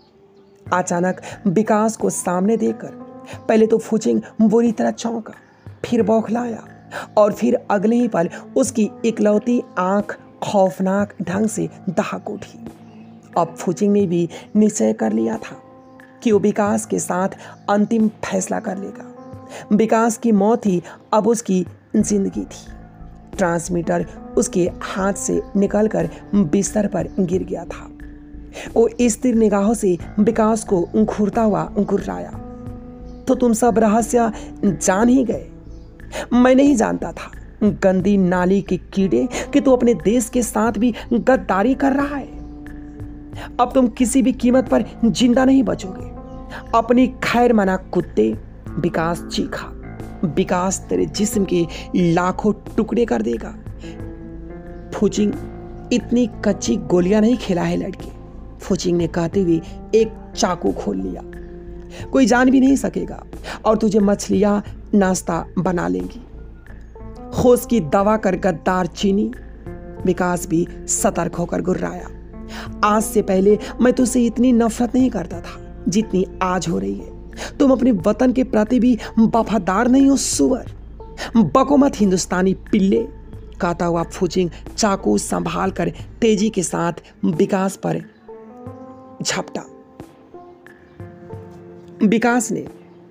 अचानक विकास को सामने देखकर पहले तो फुचिंग बुरी तरह चौंका, फिर बौखलाया, और फिर अगले ही पल उसकी इकलौती आंख खौफनाक ढंग से दहक उठी। अब फुचिंग ने भी निश्चय कर लिया था कि वो विकास के साथ अंतिम फैसला कर लेगा। विकास की मौत ही अब उसकी जिंदगी थी। ट्रांसमीटर उसके हाथ से निकलकर बिस्तर पर गिर गया था। वो स्थिर निगाहों से विकास को घूरता हुआ घुर्राया। तो तुम सब रहस्य जान ही गए। मैं नहीं जानता था, गंदी नाली के कीड़े, कि तू अपने देश के साथ भी गद्दारी कर रहा है। अब तुम किसी भी कीमत पर जिंदा नहीं बचोगे, अपनी खैर मना कुत्ते, विकास चीखा। विकास तेरे जिस्म के लाखों टुकड़े कर देगा। फुचिंग, इतनी कच्ची गोलियां नहीं खिला है लड़के, फुचिंग ने कहते हुए एक चाकू खोल लिया। कोई जान भी नहीं सकेगा और तुझे मछलियां नाश्ता बना लेंगी। होश की दवा कर गद्दार चीनी, विकास भी सतर्क होकर गुर्राया। आज से पहले मैं तुझसे इतनी नफरत नहीं करता था जितनी आज हो रही है। तुम अपने वतन के प्रति भी वफादार नहीं हो, सुअर। बको मत हिंदुस्तानी पिल्ले, कहता हुआ फुचिंग चाकू संभाल कर तेजी के साथ विकास पर झपटा। विकास ने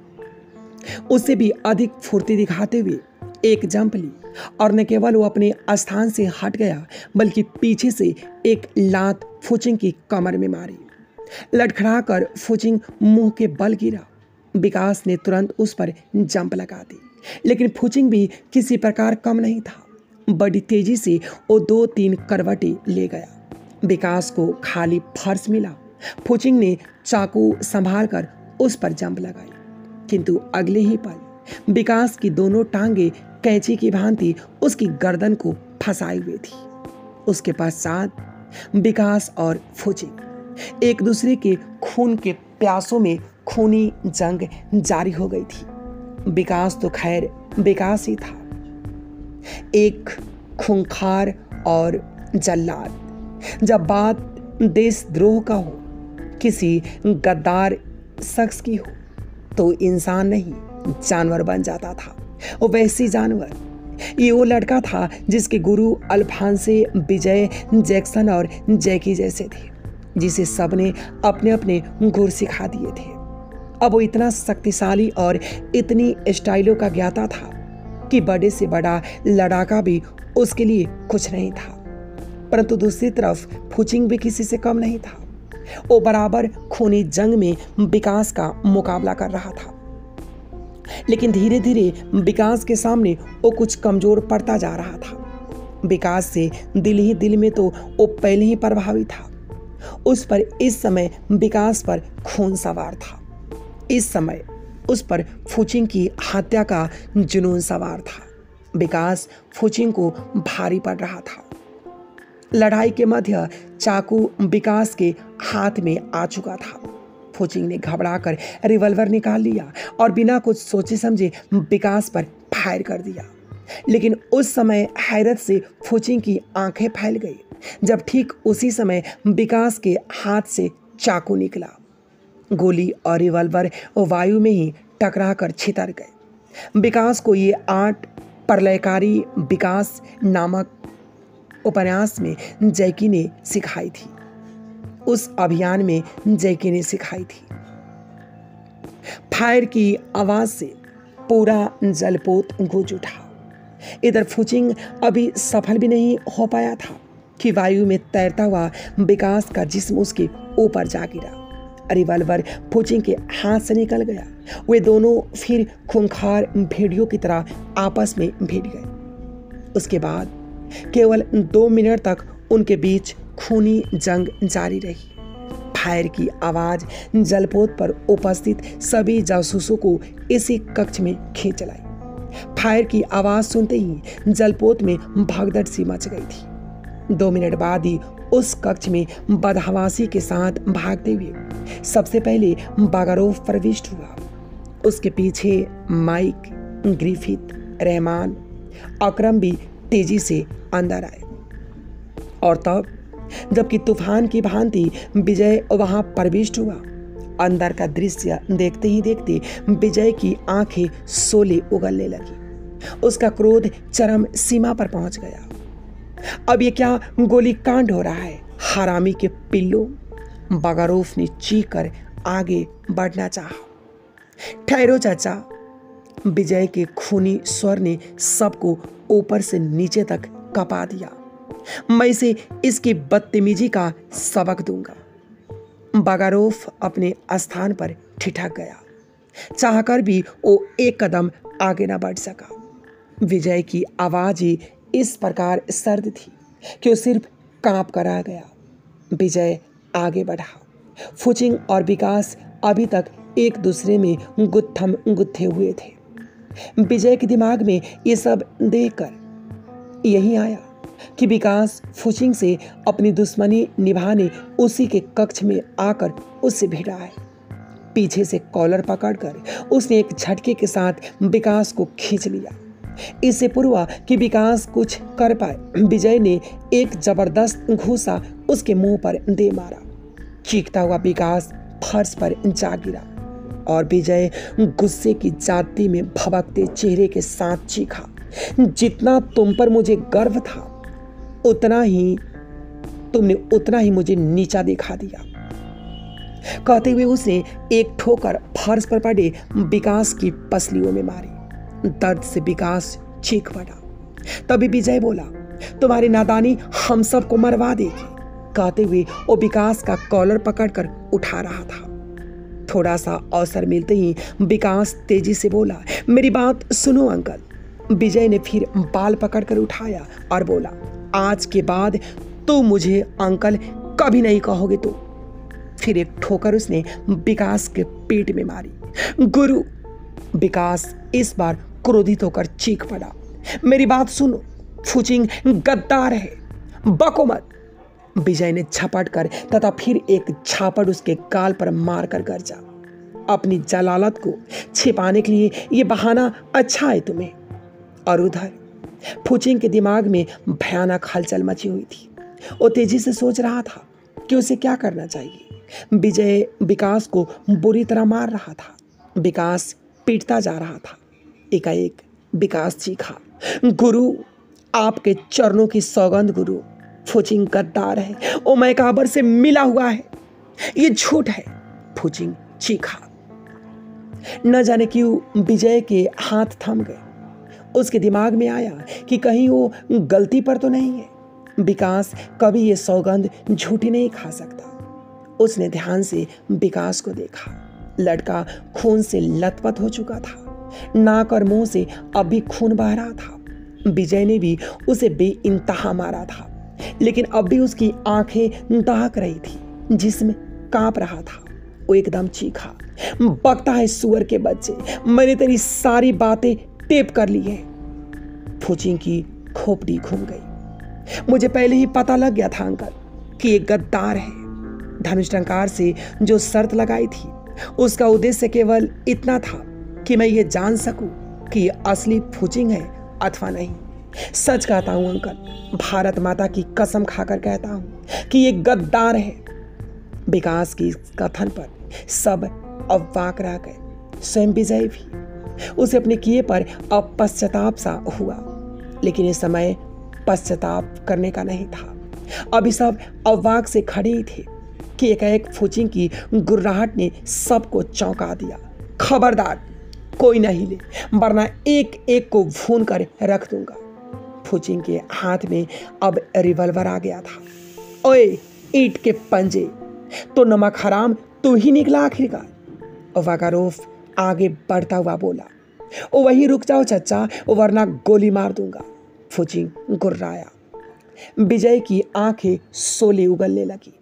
उससे भी अधिक फुर्ती दिखाते हुए एक जंप ली, और न केवल वो अपने स्थान से हट गया बल्कि पीछे से एक लात फुचिंग की कमर में मारी। लड़खड़ाकर फुचिंग मुंह के बल गिरा। विकास ने तुरंत उस पर जंप लगा दी, लेकिन फुचिंग भी किसी प्रकार कम नहीं था। बड़ी तेजी से वो 2-3 करवटें ले गया। विकास को खाली फर्श मिला। फुचिंग ने चाकू संभाल कर उस पर जंप लगाई, किंतु अगले ही पल विकास की दोनों टांगे कैंची की भांति उसकी गर्दन को फंसाए हुए थी। उसके पश्चात विकास और फुचिंग एक दूसरे के खून के प्यासों में खूनी जंग जारी हो गई थी। विकास तो खैर विकास ही था, एक खूंखार और जल्लाद। जब बात देशद्रोह का हो, किसी गद्दार शख्स की हो, तो इंसान नहीं जानवर बन जाता था। वो वैसी जानवर। ये वो लड़का था जिसके गुरु अल्फांसे, विजय, जैक्सन और जैकी जैसे थे, जिसे सबने अपने अपने गुर सिखा दिए थे। अब वो इतना शक्तिशाली और इतनी स्टाइलों का ज्ञाता था कि बड़े से बड़ा लड़ाका भी उसके लिए कुछ नहीं था। परंतु दूसरी तरफ फुचिंग भी किसी से कम नहीं था। वो बराबर खूनी जंग में विकास का मुकाबला कर रहा था, लेकिन धीरे धीरे विकास के सामने वो कुछ कमजोर पड़ता जा रहा था। विकास से दिल ही दिल में तो वो पहले ही प्रभावित था। उस पर इस समय विकास पर खून सवार था। इस समय उस पर फुचिंग की हत्या का जुनून सवार था। विकास फुचिंग को भारी पड़ रहा था। लड़ाई के मध्य चाकू विकास के हाथ में आ चुका था। फुचिंग ने घबराकर रिवॉल्वर निकाल लिया और बिना कुछ सोचे समझे विकास पर फायर कर दिया। लेकिन उस समय हैरत से फुचिंग की आंखें फैल गई जब ठीक उसी समय विकास के हाथ से चाकू निकला। गोली और रिवॉल्वर वायु में ही टकरा कर छितर गए। विकास को ये आर्ट प्रलयकारी विकास नामक उपन्यास में जैकी ने सिखाई थी। उस अभियान में जैकी ने सिखाई थी। फायर की आवाज से पूरा जलपोत गूंज उठा। इधर फुचिंग अभी सफल भी नहीं हो पाया था कि वायु में तैरता हुआ विकास का जिस्म उसके ऊपर जा गिरा। रिवॉल्वर फुचिंग के हाथ से निकल गया। वे दोनों फिर खूंखार भेड़ियों की तरह आपस में भिड़ गए। उसके बाद केवल 2 मिनट तक उनके बीच खूनी जंग जारी रही। फायर की आवाज जलपोत पर उपस्थित सभी जासूसों को इसी कक्ष में खींच लाई। फायर की आवाज सुनते ही जलपोत में भगदड़ सी मच गई थी। 2 मिनट बाद ही उस कक्ष में बदहवासी के साथ भागते हुए सबसे पहले बागारोव प्रविष्ट हुआ। उसके पीछे माइक, ग्रिफिथ, रहमान, अकरम भी तेजी से अंदर आए। और तब जबकि तूफान की भांति विजय वहां प्रविष्ट हुआ, अंदर का दृश्य देखते ही देखते विजय की आंखें शोले उगलने लगी। उसका क्रोध चरम सीमा पर पहुंच गया। अब ये क्या गोली कांड हो रहा है, हरामी के पिल्लो। बागारोफ ने चीख कर आगे बढ़ना चाहा। ठहरो चाचा, विजय के खूनी स्वर ने सबको ऊपर से नीचे तक कपा दिया। मैं इसे इसकी बदतमीजी का सबक दूंगा। बागारोफ अपने स्थान पर ठिठक गया। चाहकर भी वो एक कदम आगे न बढ़ सका। विजय की आवाज ही इस प्रकार सर्द थी कि वो सिर्फ कांप कर आ गया। विजय आगे बढ़ा। फुचिंग और विकास अभी तक एक दूसरे में गुत्थम गुत्थे हुए थे। विजय के दिमाग में ये सब देखकर यही आया कि विकास फुचिंग से अपनी दुश्मनी निभाने उसी के कक्ष में आकर उससे भिड़ा है। पीछे से कॉलर पकड़कर उसने एक झटके के साथ विकास को खींच लिया। इससे पूर्व कि विकास कुछ कर पाए, विजय ने एक जबरदस्त घूसा उसके मुंह पर दे मारा। चीखता हुआ विकास फर्श पर जा गिरा और विजय गुस्से की जाती में भभकते चेहरे के साथ चीखा, जितना तुम पर मुझे गर्व था तुमने उतना ही मुझे नीचा दिखा दिया। कहते हुए उसने एक ठोकर फर्श पर पड़े विकास की पसलियों में मारी। दर्द से विकास चीख पड़ा। तभी विजय बोला, तुम्हारी नादानी हम सबको मरवा देगी। कहते हुए वो विकास का कॉलर पकड़कर उठा रहा था। थोड़ा सा अवसर मिलते ही विकास तेजी से बोला, मेरी बात सुनो अंकल। विजय ने फिर बाल पकड़कर उठाया और बोला, आज के बाद तो मुझे अंकल कभी नहीं कहोगे। तो फिर एक ठोकर उसने विकास के पेट में मारी। गुरु! विकास इस बार क्रोधित होकर चीख पड़ा, मेरी बात सुनो, फुचिंग गद्दार है, बको मत। विजय ने झपट कर तथा फिर एक झापड़ उसके गाल पर मारकर गरजा। अपनी जलालत को छिपाने के लिए यह बहाना अच्छा है तुम्हें। और उधर फुचिंग के दिमाग में भयानक हलचल मची हुई थी। वो तेजी से सोच रहा था कि उसे क्या करना चाहिए। विजय विकास को बुरी तरह मार रहा था। विकास पीटता जा रहा था। एकाएक विकास चीखा, गुरु! आपके चरणों की सौगंध गुरु, फुचिंग गद्दार है, ओ मैकाबर से मिला हुआ है, ये झूठ है। फुचिंग चीखा। न जाने क्यों विजय के हाथ थम गए। उसके दिमाग में आया कि कहीं वो गलती पर तो नहीं है। विकास कभी ये सौगंध झूठी नहीं खा सकता। उसने ध्यान से विकास को देखा। लड़का खून से लथपथ हो चुका था। नाक और मुंह से अब भी खून बह रहा था। विजय ने भी उसे बेइंतहा मारा था, लेकिन अब भी उसकी आंखें दहक रही थी, जिस्म कांप रहा था। वो एकदम चीखा, बकता है सुअर के बच्चे, मैंने तेरी सारी बातें टेप कर ली है। फुचिंग की खोपड़ी घूम गई। मुझे पहले ही पता लग गया था अंकल कि ये गद्दार है। धनुष टंकार से जो शर्त लगाई थी उसका उद्देश्य केवल इतना था कि मैं ये जान सकूं कि ये असली फुचिंग है अथवा नहीं। सच कहता हूं अंकल, भारत माता की कसम खाकर कहता हूं कि ये गद्दार है। विकास की कथन पर सब अवाक रह गए, स्वयं विजय भी। उसे अपने किए पर अब पश्चाताप सा हुआ, लेकिन इस समय पश्चाताप करने का नहीं था। अभी सब अवाक से खड़े ही थे कि एकाएक फुचिंग की गुर्राहट ने सबको चौंका दिया। खबरदार, कोई नहीं ले, वरना एक एक को भून कर रख दूंगा। फुचिंग के हाथ में अब रिवॉल्वर आ गया था। ओए ईंट के पंजे, तो नमक हराम तू ही निकला आखिरकार। वागारोफ आगे बढ़ता हुआ बोला, ओ वहीं रुक जाओ चचा, वरना गोली मार दूंगा। फुचिंग गुर्राया। विजय की आंखें सोले उगलने लगी।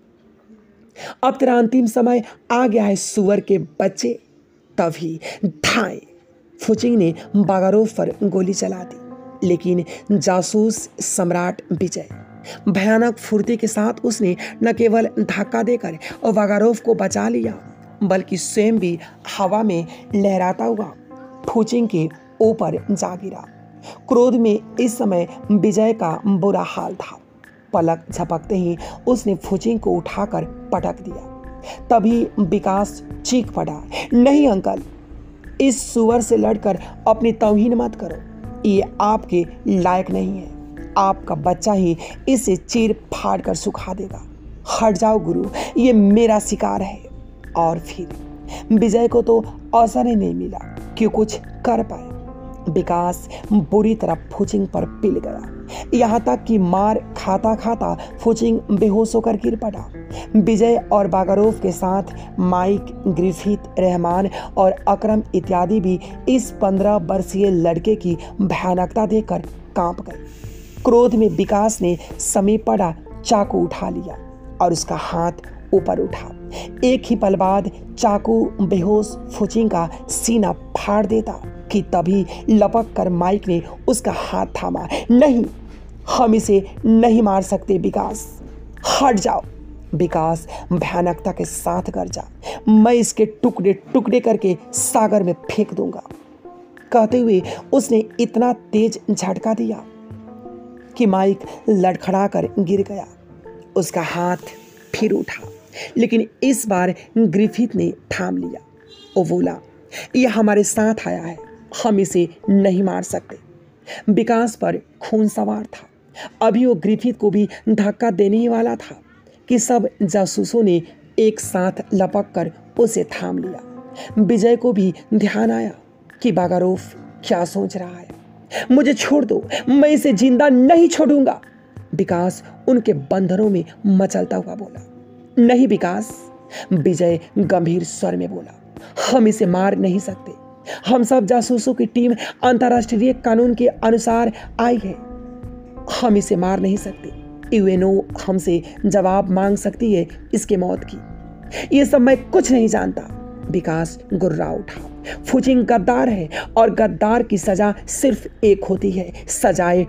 अब तेरा अंतिम समय आ गया है सुअर के बच्चे। तभी धाए फुचिंग ने बागारोव पर गोली चला दी, लेकिन जासूस सम्राट विजय भयानक फुर्ती के साथ उसने न केवल धक्का देकर वागारोव को बचा लिया, बल्कि स्वयं भी हवा में लहराता हुआ फुचिंग के ऊपर जा गिरा। क्रोध में इस समय विजय का बुरा हाल था। पलक झपकते ही उसने फुचिंग को उठाकर पटक दिया। तभी विकास चीख पड़ा, नहीं अंकल, इस सुअर से लड़कर अपनी तौहीन मत करो, ये आपके लायक नहीं है। आपका बच्चा ही इसे चीर फाड़ कर सुखा देगा। हट जाओ गुरु, ये मेरा शिकार है। और फिर विजय को तो अवसर ही नहीं मिला कि कुछ कर पाए। विकास बुरी तरह फुचिंग पर पिल गया, यहाँ तक कि मार खाता खाता फुचिंग बेहोश होकर गिर पड़ा। विजय और बागारोव के साथ माइक, ग्रिफिथ, रहमान और अकरम इत्यादि भी इस 15 वर्षीय लड़के की भयानकता देखकर कांप गए। क्रोध में विकास ने समीप पड़ा चाकू उठा लिया और उसका हाथ ऊपर उठा। एक ही पल बाद चाकू बेहोश फुचिंग का सीना फाड़ देता कि तभी लपक कर माइक ने उसका हाथ थामा। नहीं, हम इसे नहीं मार सकते विकास, हट जाओ। विकास भयानकता के साथ गरजा, मैं इसके टुकड़े टुकड़े करके सागर में फेंक दूंगा। कहते हुए उसने इतना तेज झटका दिया कि माइक लड़खड़ा कर गिर गया। उसका हाथ फिर उठा, लेकिन इस बार ग्रिफिथ ने थाम लिया। वो बोला, यह हमारे साथ आया है, हम इसे नहीं मार सकते। विकास पर खून सवार था। अभी वो ग्रिफिथ को भी धक्का देने ही वाला था कि सब जासूसों ने एक साथ लपक कर उसे थाम लिया। विजय को भी ध्यान आया कि बागारोव क्या सोच रहा है। मुझे छोड़ दो, मैं इसे जिंदा नहीं छोड़ूंगा, विकास उनके बंधनों में मचलता हुआ बोला। नहीं विकास, विजय गंभीर स्वर में बोला, हम इसे मार नहीं सकते। हम सब जासूसों की टीम अंतर्राष्ट्रीय कानून के अनुसार आई है। हम इसे मार नहीं सकते। यूएनओ हमसे जवाब मांग सकती है इसके मौत की। ये सब मैं कुछ नहीं जानता। विकास गुर्रा उठा। फुचिंग गद्दार है और गद्दार की सजा सिर्फ एक होती है, सजाए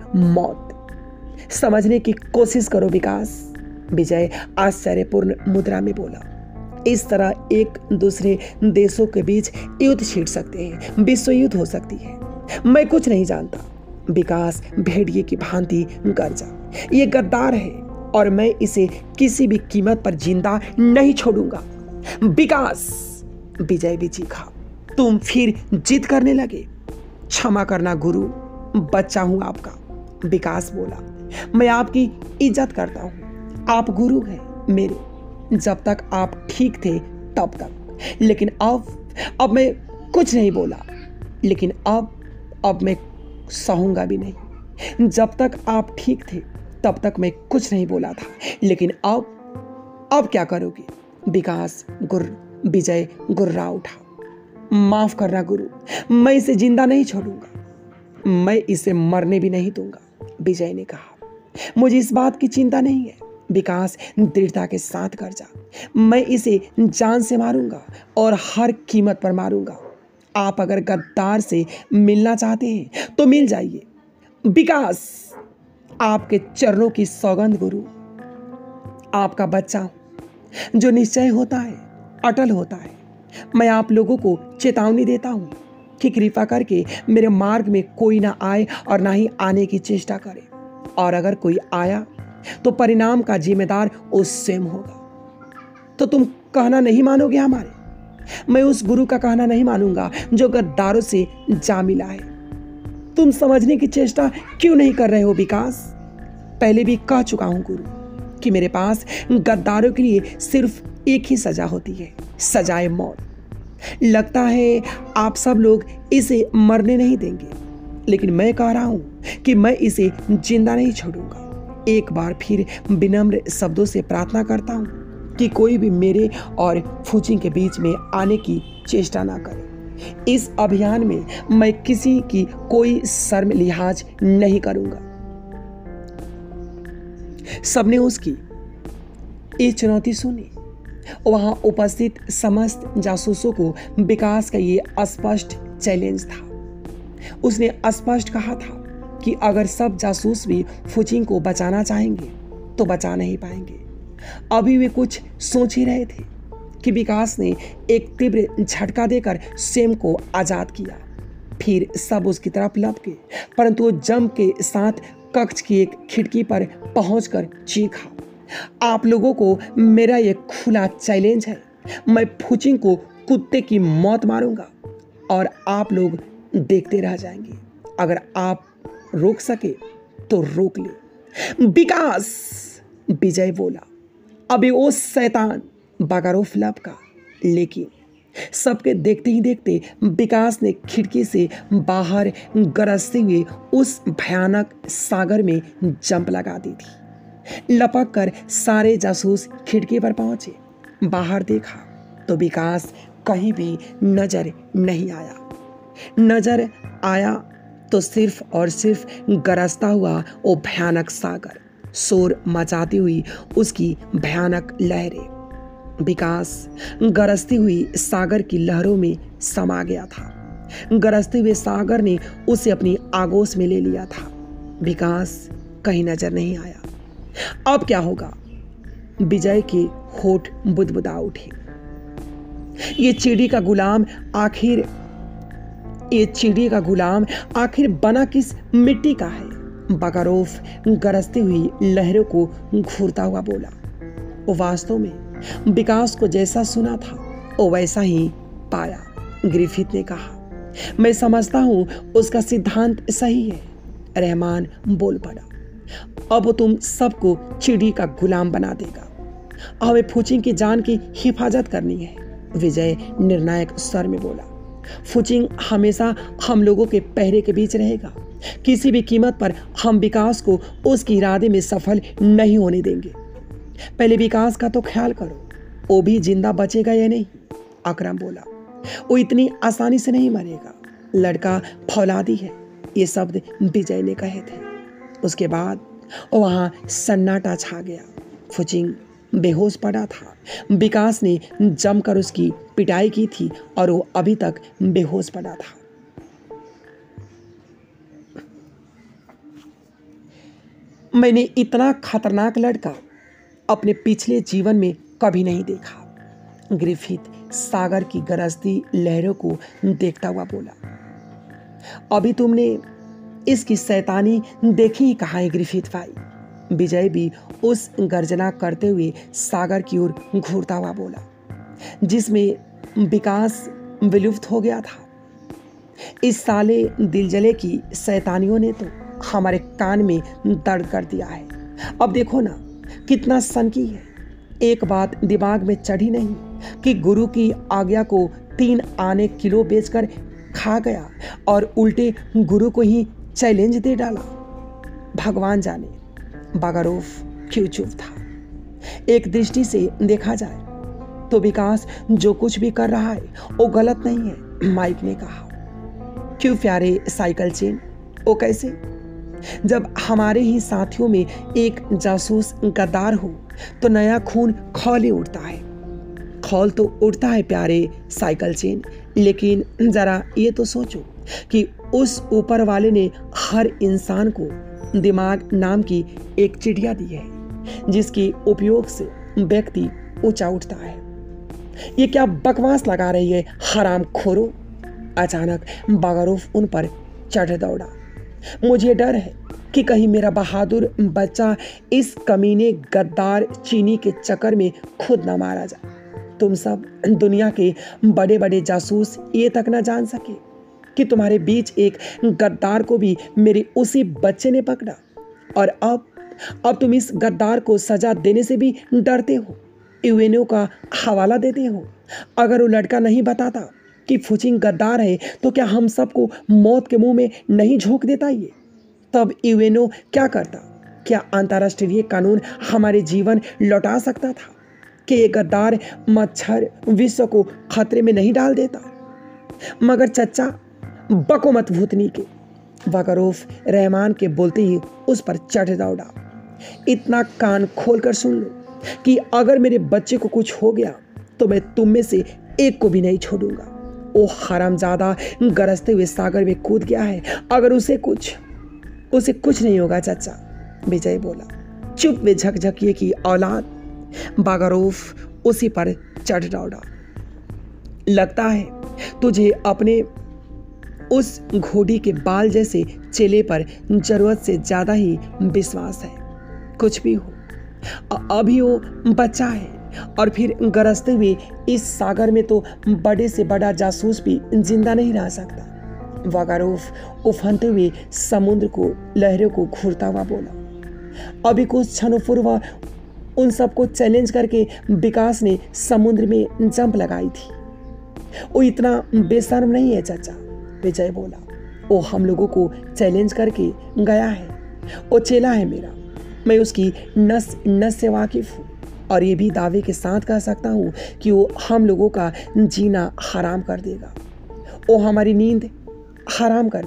मौत। समझने की कोशिश करो विकास, विजय आश्चर्यपूर्ण मुद्रा में बोला। इस तरह एक दूसरे देशों के बीच युद्ध छिड़ सकते हैं, विश्व युद्ध हो सकती है। मैं कुछ नहीं जानता, विकास भेड़िए की भांति गरजा। ये गद्दार है और मैं इसे किसी भी कीमत पर जिंदा नहीं छोड़ूंगा। विकास, विजय भी चीखा। तुम फिर जिद करने लगे। क्षमा करना गुरु, बच्चा हूं आपका, विकास बोला। मैं आपकी इज्जत करता हूं, आप गुरु हैं मेरे, जब तक आप ठीक थे तब तक। लेकिन अब मैं कुछ नहीं बोला, लेकिन अब मैं सहूंगा भी नहीं। जब तक आप ठीक थे तब तक मैं कुछ नहीं बोला था, लेकिन अब क्या करोगे? विकास विजय गुर्रा उठा। माफ करना गुरु, मैं इसे जिंदा नहीं छोड़ूंगा, मैं इसे मरने भी नहीं दूंगा, विजय ने कहा। मुझे इस बात की चिंता नहीं है, विकास दृढ़ता के साथ गरजा। मैं इसे जान से मारूंगा और हर कीमत पर मारूंगा। आप अगर गद्दार से मिलना चाहते हैं तो मिल जाइए। विकास, आपके चरणों की सौगंध गुरु, आपका बच्चा जो निश्चय होता है अटल होता है। मैं आप लोगों को चेतावनी देता हूं कि कृपा करके मेरे मार्ग में कोई ना आए और ना ही आने की चेष्टा करे, और अगर कोई आया तो परिणाम का जिम्मेदार वो स्वयं होगा। तो तुम कहना नहीं मानोगे हमारे? मैं उस गुरु का कहना नहीं मानूंगा जो गद्दारों से जा मिला है। तुम समझने की चेष्टा क्यों नहीं कर रहे हो विकास? पहले भी कह चुका हूं गुरु कि मेरे पास गद्दारों के लिए सिर्फ एक ही सजा होती है, सजाए मौत। लगता है आप सब लोग इसे मरने नहीं देंगे, लेकिन मैं कह रहा हूं कि मैं इसे जिंदा नहीं छोड़ूंगा। एक बार फिर विनम्र शब्दों से प्रार्थना करता हूं कि कोई भी मेरे और फुचिंग के बीच में आने की चेष्टा ना करे। इस अभियान में मैं किसी की कोई शर्म लिहाज नहीं करूंगा। सबने उसकी ये चुनौती सुनी। वहां उपस्थित समस्त जासूसों को विकास का ये स्पष्ट चैलेंज था। उसने स्पष्ट कहा था कि अगर सब जासूस भी फुचिंग को बचाना चाहेंगे तो बचा नहीं पाएंगे। अभी वे कुछ सोच ही रहे थे कि विकास ने एक तीव्र झटका देकर सेम को आजाद किया। फिर सब उसकी तरफ लपके, परंतु वो जम के साथ कक्ष की एक खिड़की पर पहुंचकर चीखा, आप लोगों को मेरा ये खुला चैलेंज है, मैं फुचिंग को कुत्ते की मौत मारूंगा और आप लोग देखते रह जाएंगे। अगर आप रोक सके तो रोक ले। विकास, विजय बोला। अभी वो शैतान बागारोफ लपका, लेकिन सबके देखते ही देखते विकास ने खिड़की से बाहर गरजते हुए उस भयानक सागर में जंप लगा दी थी। लपक कर सारे जासूस खिड़की पर पहुंचे। बाहर देखा तो विकास कहीं भी नजर नहीं आया। नजर आया तो सिर्फ और सिर्फ गरजता हुआ वो भयानक सागर, शोर मचाती हुई उसकी भयानक लहरें। विकास गरजती हुई सागर की लहरों में समा गया था। गरजते हुए सागर ने उसे अपनी आगोश में ले लिया था। विकास कहीं नजर नहीं आया। अब क्या होगा? विजय के होठ बुदबुदा उठे। ये चिड़ी का गुलाम आखिर बना किस मिट्टी का है? बागारोफ गरजती हुई लहरों को घूरता हुआ बोला। वो वास्तव में विकास को जैसा सुना था वो वैसा ही पाया। ग्रिफिथ ने कहा, मैं समझता हूं उसका सिद्धांत सही है। रहमान बोल पड़ा, अब वो तुम सबको चिड़ी का गुलाम बना देगा। हमें फुचिंग की जान की हिफाजत करनी है। विजय निर्णायक स्वर में बोला, फुचिंग हमेशा हम लोगों के पहरे के बीच रहेगा। किसी भी कीमत पर हम विकास को उसके इरादे में सफल नहीं होने देंगे। पहले विकास का तो ख्याल करो, वो भी जिंदा बचेगा या नहीं। अकरम बोला, वो इतनी आसानी से नहीं मरेगा, लड़का फौलादी है। ये शब्द विजय ने कहे थे। उसके बाद वहां सन्नाटा छा गया। फुचिंग बेहोश पड़ा था। विकास ने जमकर उसकी पिटाई की थी और वो अभी तक बेहोश पड़ा था। मैंने इतना खतरनाक लड़का अपने पिछले जीवन में कभी नहीं देखा। ग्रिफिथ सागर की गरजती लहरों को देखता हुआ बोला, अभी तुमने इसकी शैतानी देखी ही कहाँ है ग्रिफिथ भाई? विजय भी उस गर्जना करते हुए सागर की ओर घूरता हुआ बोला, जिसमें विकास विलुप्त हो गया था। इस साले दिलजले की शैतानियों ने तो हमारे कान में दर्द कर दिया है। अब देखो ना कितना सनकी है। एक बात दिमाग में चढ़ी नहीं कि गुरु की आज्ञा को 3 आने किलो बेचकर खा गया और उल्टे गुरु को ही चैलेंज दे डाला। भगवान जाने बागारोफ क्यों चुप था। एक दृष्टि से देखा जाए तो विकास जो कुछ भी कर रहा है वो गलत नहीं है। माइक ने कहा, क्यों प्यारे साइकिल चेन? वो कैसे? जब हमारे ही साथियों में एक जासूस गद्दार हो तो नया खून खौल ही उठता है। खौल तो उठता है प्यारे साइकिल चेन, लेकिन जरा ये तो सोचो कि उस ऊपर वाले ने हर इंसान को दिमाग नाम की एक चिड़िया दी है, जिसके उपयोग से व्यक्ति ऊंचा उठता है। ये क्या बकवास लगा रही है हराम खोरो? अचानक बागारोफ उन पर चढ़ दौड़ा। मुझे डर है कि कहीं मेरा बहादुर बच्चा इस कमीने गद्दार चीनी के चक्कर में खुद न मारा जाए। तुम सब दुनिया के बड़े बड़े जासूस ये तक न जान सके कि तुम्हारे बीच एक गद्दार को भी मेरे उसी बच्चे ने पकड़ा, और अब तुम इस गद्दार को सजा देने से भी डरते हो, यूएनओ का हवाला देते हो। अगर वो लड़का नहीं बताता कि फुचिंग गद्दार है तो क्या हम सबको मौत के मुंह में नहीं झोंक देता? ये तब यूएनओ क्या करता? क्या अंतर्राष्ट्रीय कानून हमारे जीवन लौटा सकता था? कि ये गद्दार मच्छर विश्व को खतरे में नहीं डाल देता? मगर चच्चा बको मत भूतनी के। बागारोफ रहमान के बोलते ही उस पर चढ़ दौड़ा। इतना कान खोलकर सुन लो कि अगर मेरे बच्चे को कुछ हो गया तो मैं तुम में से एक को भी नहीं छोड़ूंगा। ओ हरामजादा गरजते हुए सागर में कूद गया है, अगर उसे कुछ नहीं होगा चाचा, विजय बोला। चुप वे झकझकिए की औलाद, बागारोफ उसी पर चढ़ दौड़ा। लगता है तुझे अपने उस घोड़ी के बाल जैसे चेले पर जरूरत से ज्यादा ही विश्वास है। कुछ भी हो, अभी वो बच्चा है, और फिर गरजते हुए इस सागर में तो बड़े से बड़ा जासूस भी जिंदा नहीं रह सकता। वागारोफ उफनते हुए समुद्र को लहरों को घूरता हुआ बोला। अभी कुछ क्षणों पूर्व उन सबको चैलेंज करके विकास ने समुद्र में जंप लगाई थी। वो इतना बेशर्म नहीं है चाचा, विजय बोला। वो हम लोगों को चैलेंज करके गया है। वो चेला है मेरा, मैं उसकी नस नस से वाकिफ हूँ, और ये भी दावे के साथ कह सकता हूँ कि वो हम लोगों का जीना हराम कर देगा। वो हमारी नींद हराम कर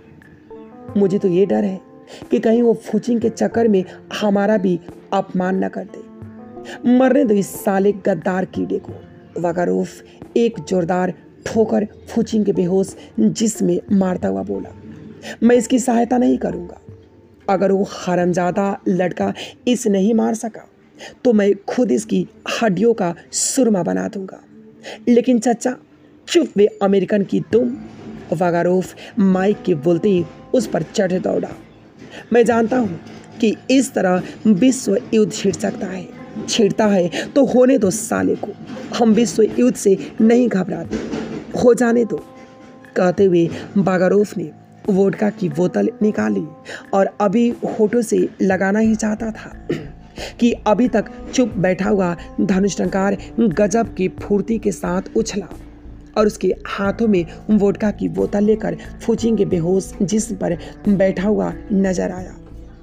देगा। मुझे तो ये डर है कि कहीं वो फुचिंग के चक्कर में हमारा भी अपमान न कर दे। मरने दो इस साले गद्दार कीड़े को। वागारोफ एक जोरदार ठोकर फुचिंग के बेहोश जिस्म में मारता हुआ बोला। मैं इसकी सहायता नहीं करूंगा। अगर वो हरामजादा लड़का इसे नहीं मार सका तो मैं खुद इसकी हड्डियों का सुरमा बना दूंगा। लेकिन चचा, चुप वे अमेरिकन की तुम। वागारोफ माइक के बोलते ही उस पर चढ़ दौड़ा। मैं जानता हूं कि इस तरह विश्व युद्ध छिड़ता है तो होने दो साले को। हम विश्व युद्ध से नहीं घबराते, हो जाने दो। कहते हुए वागारोफ ने वोडका की बोतल निकाली और अभी होठों से लगाना ही चाहता था कि अभी तक चुप बैठा हुआ धनुष्टंकार गजब की फुर्ती के साथ उछला और उसके हाथों में वोडका की बोतल लेकर फुचिंग के बेहोश जिस्म पर बैठा हुआ नजर आया।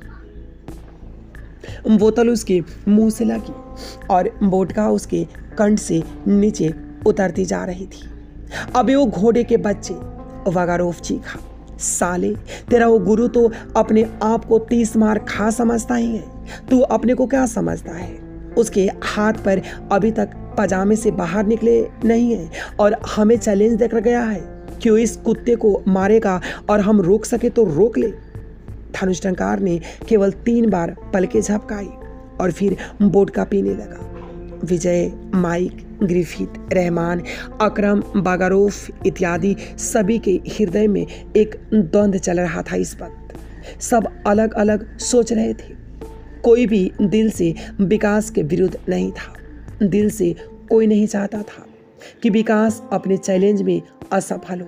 बोतल उसके मुंह से लगी और वोडका उसके कंठ से नीचे उतरती जा रही थी। अबे वो घोड़े के बच्चे, वागारोफ चीखा। साले, तेरा वो गुरु तो अपने आप को 30 मार खा समझता ही है। तू अपने को क्या समझता है? उसके हाथ पर अभी तक पजामे से बाहर निकले नहीं है और हमें चैलेंज देकर गया है कि वो इस कुत्ते को मारेगा और हम रोक सके तो रोक ले। धनुष्टंकार ने केवल 3 बार पलकें झपकाई और फिर वोडका पीने लगा। Vijay, Mike, Griffith, Rahman, Akram, Bagaroff इत्यादि सभी के हृदय में एक द्वंद्व चल रहा था। इस वक्त सब अलग अलग सोच रहे थे। कोई भी दिल से विकास के विरुद्ध नहीं था। दिल से कोई नहीं चाहता था कि विकास अपने चैलेंज में असफल हो।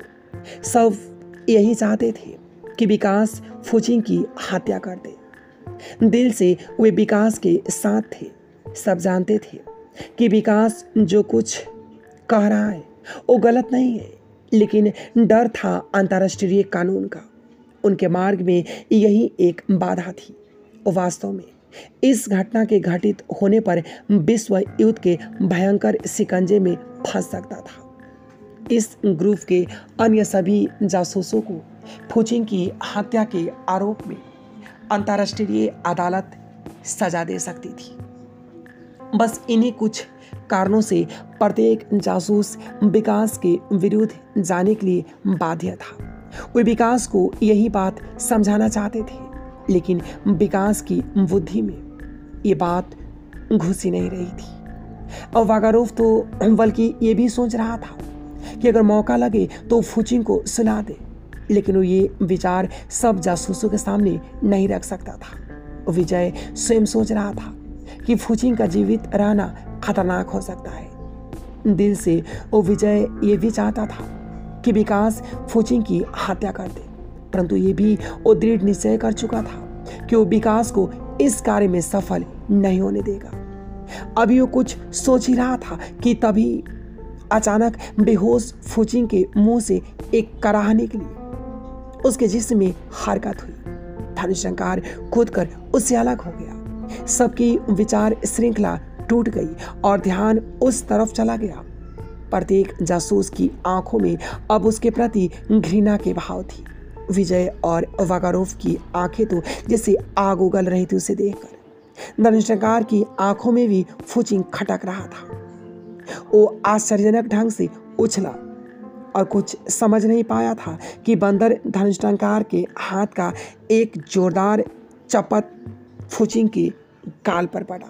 सब यही चाहते थे कि विकास फुचिंग की हत्या कर दे। दिल से वे विकास के साथ थे। सब जानते थे कि विकास जो कुछ कह रहा है वो गलत नहीं है, लेकिन डर था अंतर्राष्ट्रीय कानून का। उनके मार्ग में यही एक बाधा थी। वास्तव में इस घटना के घटित होने पर विश्व युद्ध के भयंकर शिकंजे में फंस सकता था। इस ग्रुप के अन्य सभी जासूसों को फुचिंग की हत्या के आरोप में अंतर्राष्ट्रीय अदालत सजा दे सकती थी। बस इन्हीं कुछ कारणों से प्रत्येक जासूस विकास के विरुद्ध जाने के लिए बाध्य था। वे विकास को यही बात समझाना चाहते थे, लेकिन विकास की बुद्धि में ये बात घुसी नहीं रही थी। और वागारोफ तो बल्कि ये भी सोच रहा था कि अगर मौका लगे तो फुचिंग को सुला दे, लेकिन वो ये विचार सब जासूसों के सामने नहीं रख सकता था। विजय स्वयं सोच रहा था कि फुचिंग का जीवित रहना खतरनाक हो सकता है। दिल से वो विजय ये भी चाहता था कि विकास फुचिंग की हत्या कर दे, परंतु ये भी वो दृढ़ निश्चय कर चुका था कि वो विकास को इस कार्य में सफल नहीं होने देगा। अभी वो कुछ सोच ही रहा था कि तभी अचानक बेहोश फुचिंग के मुंह से एक कराह निकली। उसके जिस्म में हरकत हुई। धनुष्टंकार कूदकर उससे अलग हो गया। सबकी विचार श्रृंखला टूट गई और ध्यान उस तरफ चला गया। प्रत्येक जासूस की आंखों में अब उसके प्रति घृणा के भाव थी। विजय और वागारोफ की आंखें तो जैसे आग उगल रही थी उसे देखकर। धनुष्टंकार की आंखों में भी फुचिंग खटक रहा था। वो आश्चर्यजनक ढंग से उछला और कुछ समझ नहीं पाया था कि बंदर धनुष्टंकार के हाथ का एक जोरदार चपत फुचिंग के गाल पर पड़ा।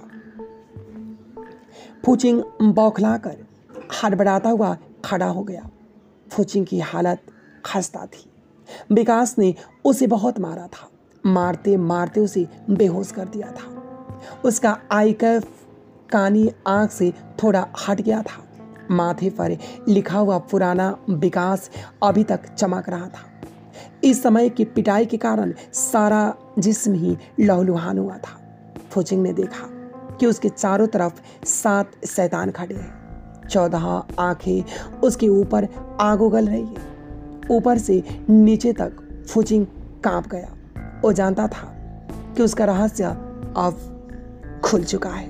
फुचिंग बौखलाकर हड़बड़ाता हुआ खड़ा हो गया। फुचिंग की हालत खस्ता थी। विकास ने उसे बहुत मारा था। मारते मारते उसे बेहोश कर दिया था। उसका आई कैफ कानी आंख से थोड़ा हट गया था। माथे पर लिखा हुआ पुराना विकास अभी तक चमक रहा था। इस समय की पिटाई के कारण सारा जिस्म ही लहूलुहान हुआ था। फुचिंग ने देखा कि उसके चारों तरफ 7 शैतान खड़े हैं। 14 आंखें उसके ऊपर आग उगल रही है। ऊपर से नीचे तक फुचिंग कांप गया। वो जानता था कि उसका रहस्य अब खुल चुका है।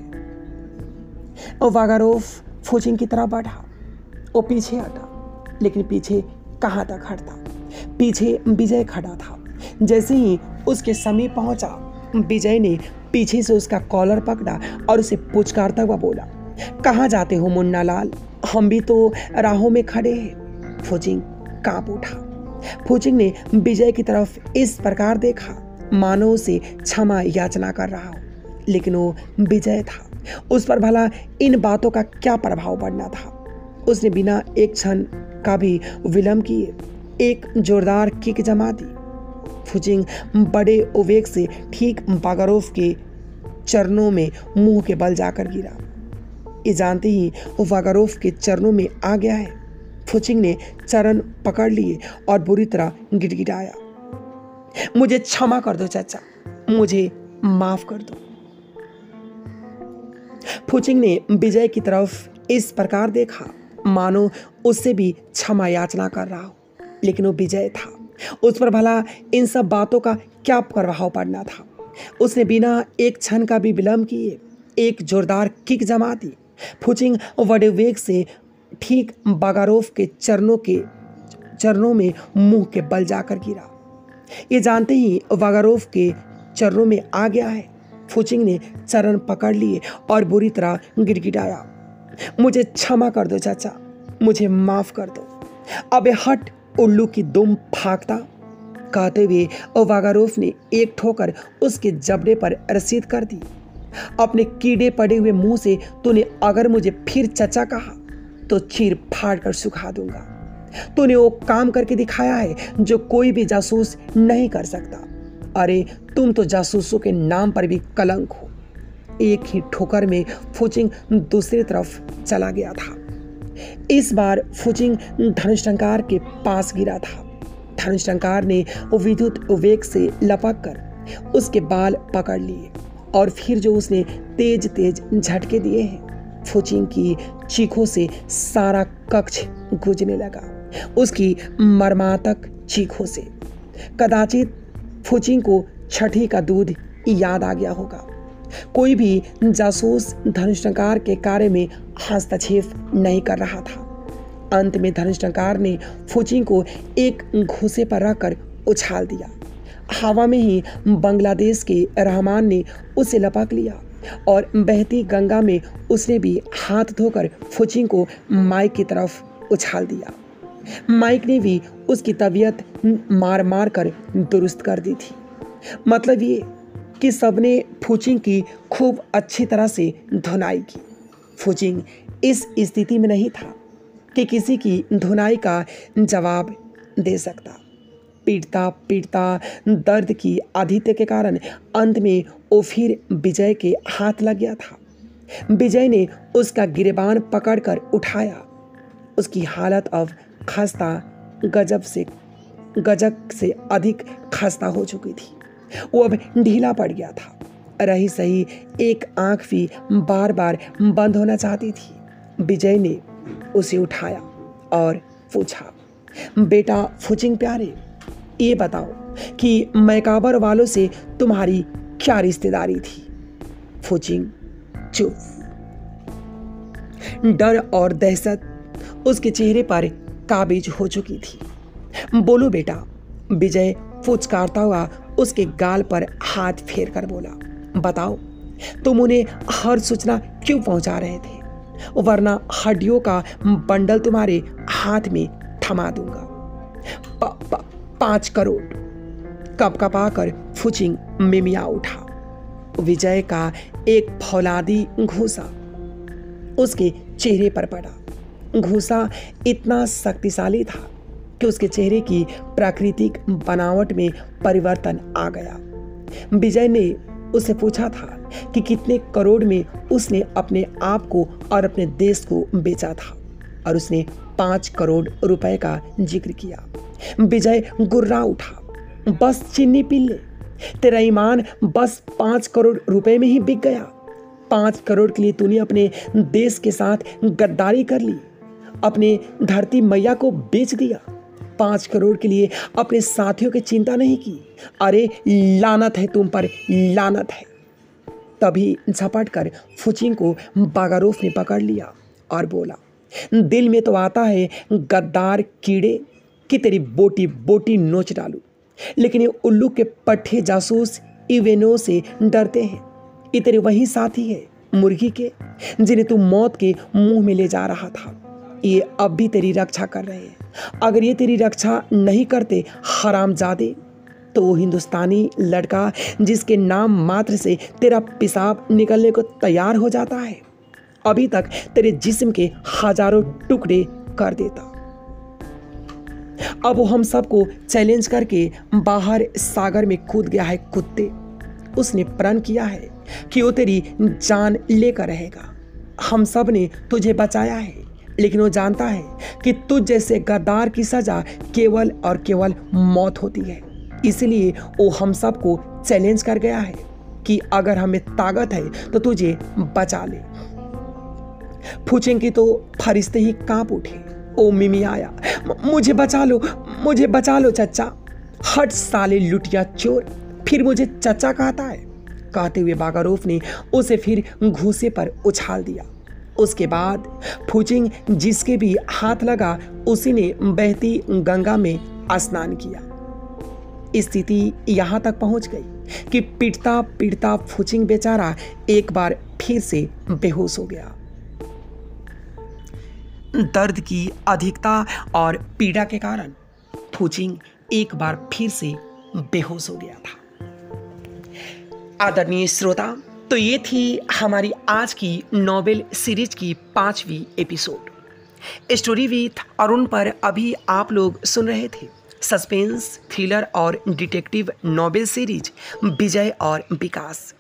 वागारोफ फुचिंग की तरफ बढ़ा। वो पीछे हटा, लेकिन पीछे कहाँ तक हटता। पीछे विजय खड़ा था। जैसे ही उसके समीप पहुंचा, विजय ने पीछे से उसका कॉलर पकड़ा और उसे पुचकारता हुआ बोला, कहाँ जाते हो मुन्ना लाल, हम भी तो राहों में खड़े हैं। फुचिंग कांप उठा। फुचिंग ने विजय की तरफ इस प्रकार देखा मानो उसे क्षमा याचना कर रहा हो, लेकिन वो विजय था। उस पर भला इन बातों का क्या प्रभाव पड़ना था। उसने बिना एक क्षण का भी विलंब किए एक जोरदार किक जमा दी। फुचिंग बड़े उवेग से ठीक वागारोफ के चरणों में मुंह के बल जाकर गिरा। ये जानते ही वो वागारोफ के चरणों में आ गया है। फुचिंग ने चरण पकड़ लिए और बुरी तरह गिड़गिड़ाया, मुझे क्षमा कर दो चाचा, मुझे माफ कर दो। फुचिंग ने विजय की तरफ इस प्रकार देखा मानो उससे भी क्षमा याचना कर रहा हो, लेकिन वो विजय था। उस पर भला इन सब बातों का क्या प्रभाव पड़ना था। उसने बिना एक क्षण का भी विलंब किए एक जोरदार किक जमा दी। फुचिंग बड़े वेग से ठीक वागारोफ के चरणों में मुंह के बल जाकर गिरा। ये जानते ही वागारोफ के चरणों में आ गया है। फुचिंग ने चरण पकड़ लिए और बुरी तरह गिड़गिड़ाया, मुझे क्षमा कर दो चाचा, मुझे माफ कर दो। अबे हट उल्लू की दुम फाकता। कहते हुए वागारोफ ने एक ठोकर उसके जबड़े पर रसीद कर दी। अपने कीड़े पड़े हुए मुंह से तूने अगर मुझे फिर चचा कहा तो चीर फाड़ कर सुखा दूंगा। तूने वो काम करके दिखाया है जो कोई भी जासूस नहीं कर सकता। अरे तुम तो जासूसों के नाम पर भी कलंक हो। एक ही ठोकर में फुचिंग दूसरी तरफ चला गया था। इस बार फुचिंग धनुष्टंकार के पास गिरा था। धनुष्टंकार ने विद्युत वेग से लपक कर उसके बाल पकड़ लिए और फिर जो उसने तेज तेज झटके दिए हैं, फुचिंग की चीखों से सारा कक्ष गूंजने लगा। उसकी मर्मातक चीखों से कदाचित फुचिंग को छठी का दूध याद आ गया होगा। कोई भी जासूस धनुष्टंकार के कार्य में हस्तक्षेप नहीं कर रहा था। अंत में धनुष्टंकार ने फुचिंग को एक घूंसे पर रखकर उछाल दिया। हवा में ही बांग्लादेश के रहमान ने उसे लपक लिया और बहती गंगा में उसने भी हाथ धोकर फुचिंग को माइक की तरफ उछाल दिया। माइक ने भी उसकी तबीयत मार मार कर दुरुस्त कर दी थी। मतलब ये कि सबने फुचिंग की खूब अच्छी तरह से धुनाई की। फुचिंग इस स्थिति में नहीं था कि किसी की धुनाई का जवाब दे सकता। पीटता पीटता दर्द की आधित्य के कारण अंत में वो फिर विजय के हाथ लग गया था। विजय ने उसका गिरेबान पकड़कर उठाया। उसकी हालत अब खस्ता गजब से अधिक खस्ता हो चुकी थी। वो अब ढीला पड़ गया था। रही सही एक आंख भी बार बार बंद होना चाहती थी। विजय ने उसे उठाया और पूछा, बेटा फुचिंग प्यारे, ये बताओ कि मैकाबर वालों से तुम्हारी क्या रिश्तेदारी थी। फुचिंग चुप। डर और दहशत उसके चेहरे पर काबिज हो चुकी थी। बोलो बेटा, विजय फुचकारता हुआ उसके गाल पर हाथ फेर कर बोला, बताओ तुम उन्हें हर सूचना क्यों पहुंचा रहे थे? वरना हड्डियों का बंडल तुम्हारे हाथ में थमा दूंगा। 5 करोड़। कपकपाकर फुचिंग मिमिया उठा। विजय का एक फौलादी घूंसा उसके चेहरे पर पड़ा। घूंसा इतना शक्तिशाली था कि उसके चेहरे की प्राकृतिक बनावट में परिवर्तन आ गया। विजय ने उससे पूछा था कि कितने करोड़ में उसने अपने आप को और अपने देश को बेचा था, और उसने 5 करोड़ रुपए का जिक्र किया। विजय गुर्रा उठा। बस चीनी पी ले, तेरा ईमान बस 5 करोड़ रुपए में ही बिक गया। 5 करोड़ के लिए तूने अपने देश के साथ गद्दारी कर ली, अपने धरती मैया को बेच दिया। 5 करोड़ के लिए अपने साथियों की चिंता नहीं की। अरे लानत है तुम पर, लानत है। तभी झपट कर फुचिंग को बागारोफ ने पकड़ लिया और बोला, दिल में तो आता है गद्दार कीड़े कि तेरी बोटी बोटी नोच डालूं, लेकिन ये उल्लू के पट्टे जासूस इवेनो से डरते हैं। ये तेरे वही साथी है मुर्गी के, जिन्हें तू मौत के मुंह में ले जा रहा था। ये अब भी तेरी रक्षा कर रहे हैं। अगर ये तेरी रक्षा नहीं करते हरामजादे, तो वो हिंदुस्तानी लड़का जिसके नाम मात्र से तेरा पेशाब निकलने को तैयार हो जाता है, अभी तक तेरे जिस्म के हजारों टुकड़े कर देता। अब वो हम सबको चैलेंज करके बाहर सागर में कूद गया है कुत्ते। उसने प्रण किया है कि वो तेरी जान लेकर रहेगा। हम सब ने तुझे बचाया है, लेकिन वो जानता है कि तुझ जैसे गद्दार की सजा केवल और केवल मौत होती है। इसलिए वो हम सबको चैलेंज कर गया है कि अगर हमें ताकत है तो तुझे बचा ले। फुचिंग की तो फरिश्ते ही कांप उठे। ओ मिमी आया, मुझे बचा लो, मुझे बचा लो चचा। हट साले लुटिया चोर, फिर मुझे चचा कहता है। कहते हुए बागारोफ ने उसे फिर घूंसे पर उछाल दिया। उसके बाद फुचिंग जिसके भी हाथ लगा उसी ने बहती गंगा में स्नान किया। स्थिति यहां तक पहुंच गई कि पीटता पीटता फुचिंग बेचारा एक बार फिर से बेहोश हो गया। दर्द की अधिकता और पीड़ा के कारण फुचिंग एक बार फिर से बेहोश हो गया था। आदरणीय श्रोता, तो ये थी हमारी आज की नॉवेल सीरीज की 5वीं एपिसोड स्टोरी विथ अरुण पर। अभी आप लोग सुन रहे थे सस्पेंस, थ्रिलर और डिटेक्टिव नॉवेल सीरीज विजय और विकास।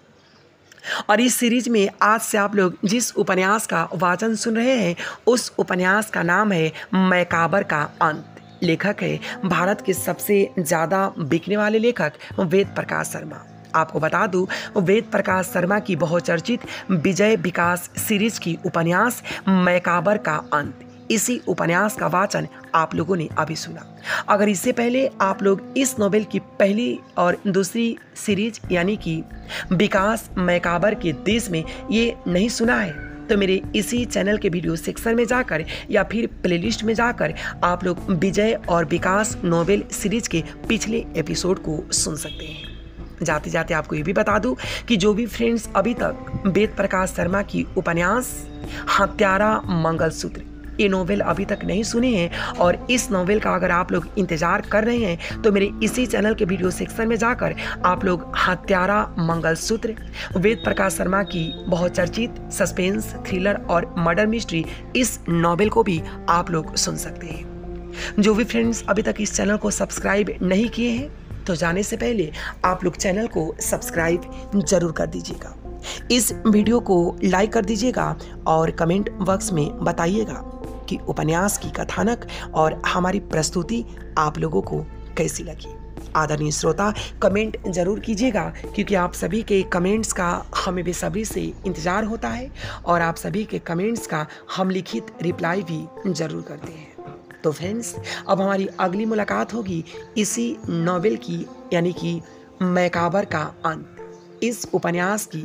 और इस सीरीज में आज से आप लोग जिस उपन्यास का वाचन सुन रहे हैं, उस उपन्यास का नाम है मैकाबर का अंत। लेखक है भारत के सबसे ज़्यादा बिकने वाले लेखक वेद प्रकाश शर्मा। आपको बता दूं, वेद प्रकाश शर्मा की बहुचर्चित विजय विकास सीरीज की उपन्यास मैकाबर का अंत, इसी उपन्यास का वाचन आप लोगों ने अभी सुना। अगर इससे पहले आप लोग इस नोवेल की पहली और दूसरी सीरीज यानी कि विकास मैकाबर के देश में ये नहीं सुना है, तो मेरे इसी चैनल के वीडियो सेक्शन में जाकर या फिर प्लेलिस्ट में जाकर आप लोग विजय और विकास नोवेल सीरीज के पिछले एपिसोड को सुन सकते हैं। जाते जाते आपको ये भी बता दूं कि जो भी फ्रेंड्स अभी तक वेद प्रकाश शर्मा की उपन्यास हत्यारा मंगलसूत्र ये नोवेल अभी तक नहीं सुने हैं और इस नोवेल का अगर आप लोग इंतजार कर रहे हैं, तो मेरे इसी चैनल के वीडियो सेक्शन में जाकर आप लोग हत्यारा मंगलसूत्र वेद प्रकाश शर्मा की बहुचर्चित सस्पेंस, थ्रिलर और मर्डर मिस्ट्री इस नोवेल को भी आप लोग सुन सकते हैं। जो भी फ्रेंड्स अभी तक इस चैनल को सब्सक्राइब नहीं किए हैं, तो जाने से पहले आप लोग चैनल को सब्सक्राइब जरूर कर दीजिएगा। इस वीडियो को लाइक कर दीजिएगा और कमेंट बॉक्स में बताइएगा कि उपन्यास की कथानक और हमारी प्रस्तुति आप लोगों को कैसी लगी। आदरणीय श्रोता, कमेंट जरूर कीजिएगा, क्योंकि आप सभी के कमेंट्स का हमें बेसब्री से इंतज़ार होता है और आप सभी के कमेंट्स का हम लिखित रिप्लाई भी जरूर करते हैं। तो फ्रेंड्स, अब हमारी अगली मुलाकात होगी इसी नॉवेल की यानी कि मैकाबर का अंत, इस उपन्यास की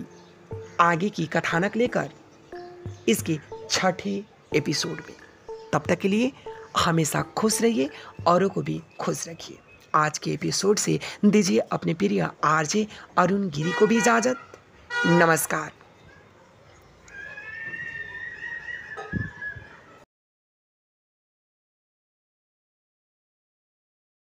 आगे की कथानक लेकर इसके 6ठे एपिसोड में। तब तक के लिए हमेशा खुश रहिए, औरों को भी खुश रखिए। आज के एपिसोड से दीजिए अपने प्रिय आरजे अरुण गिरी को भी इजाज़त। नमस्कार।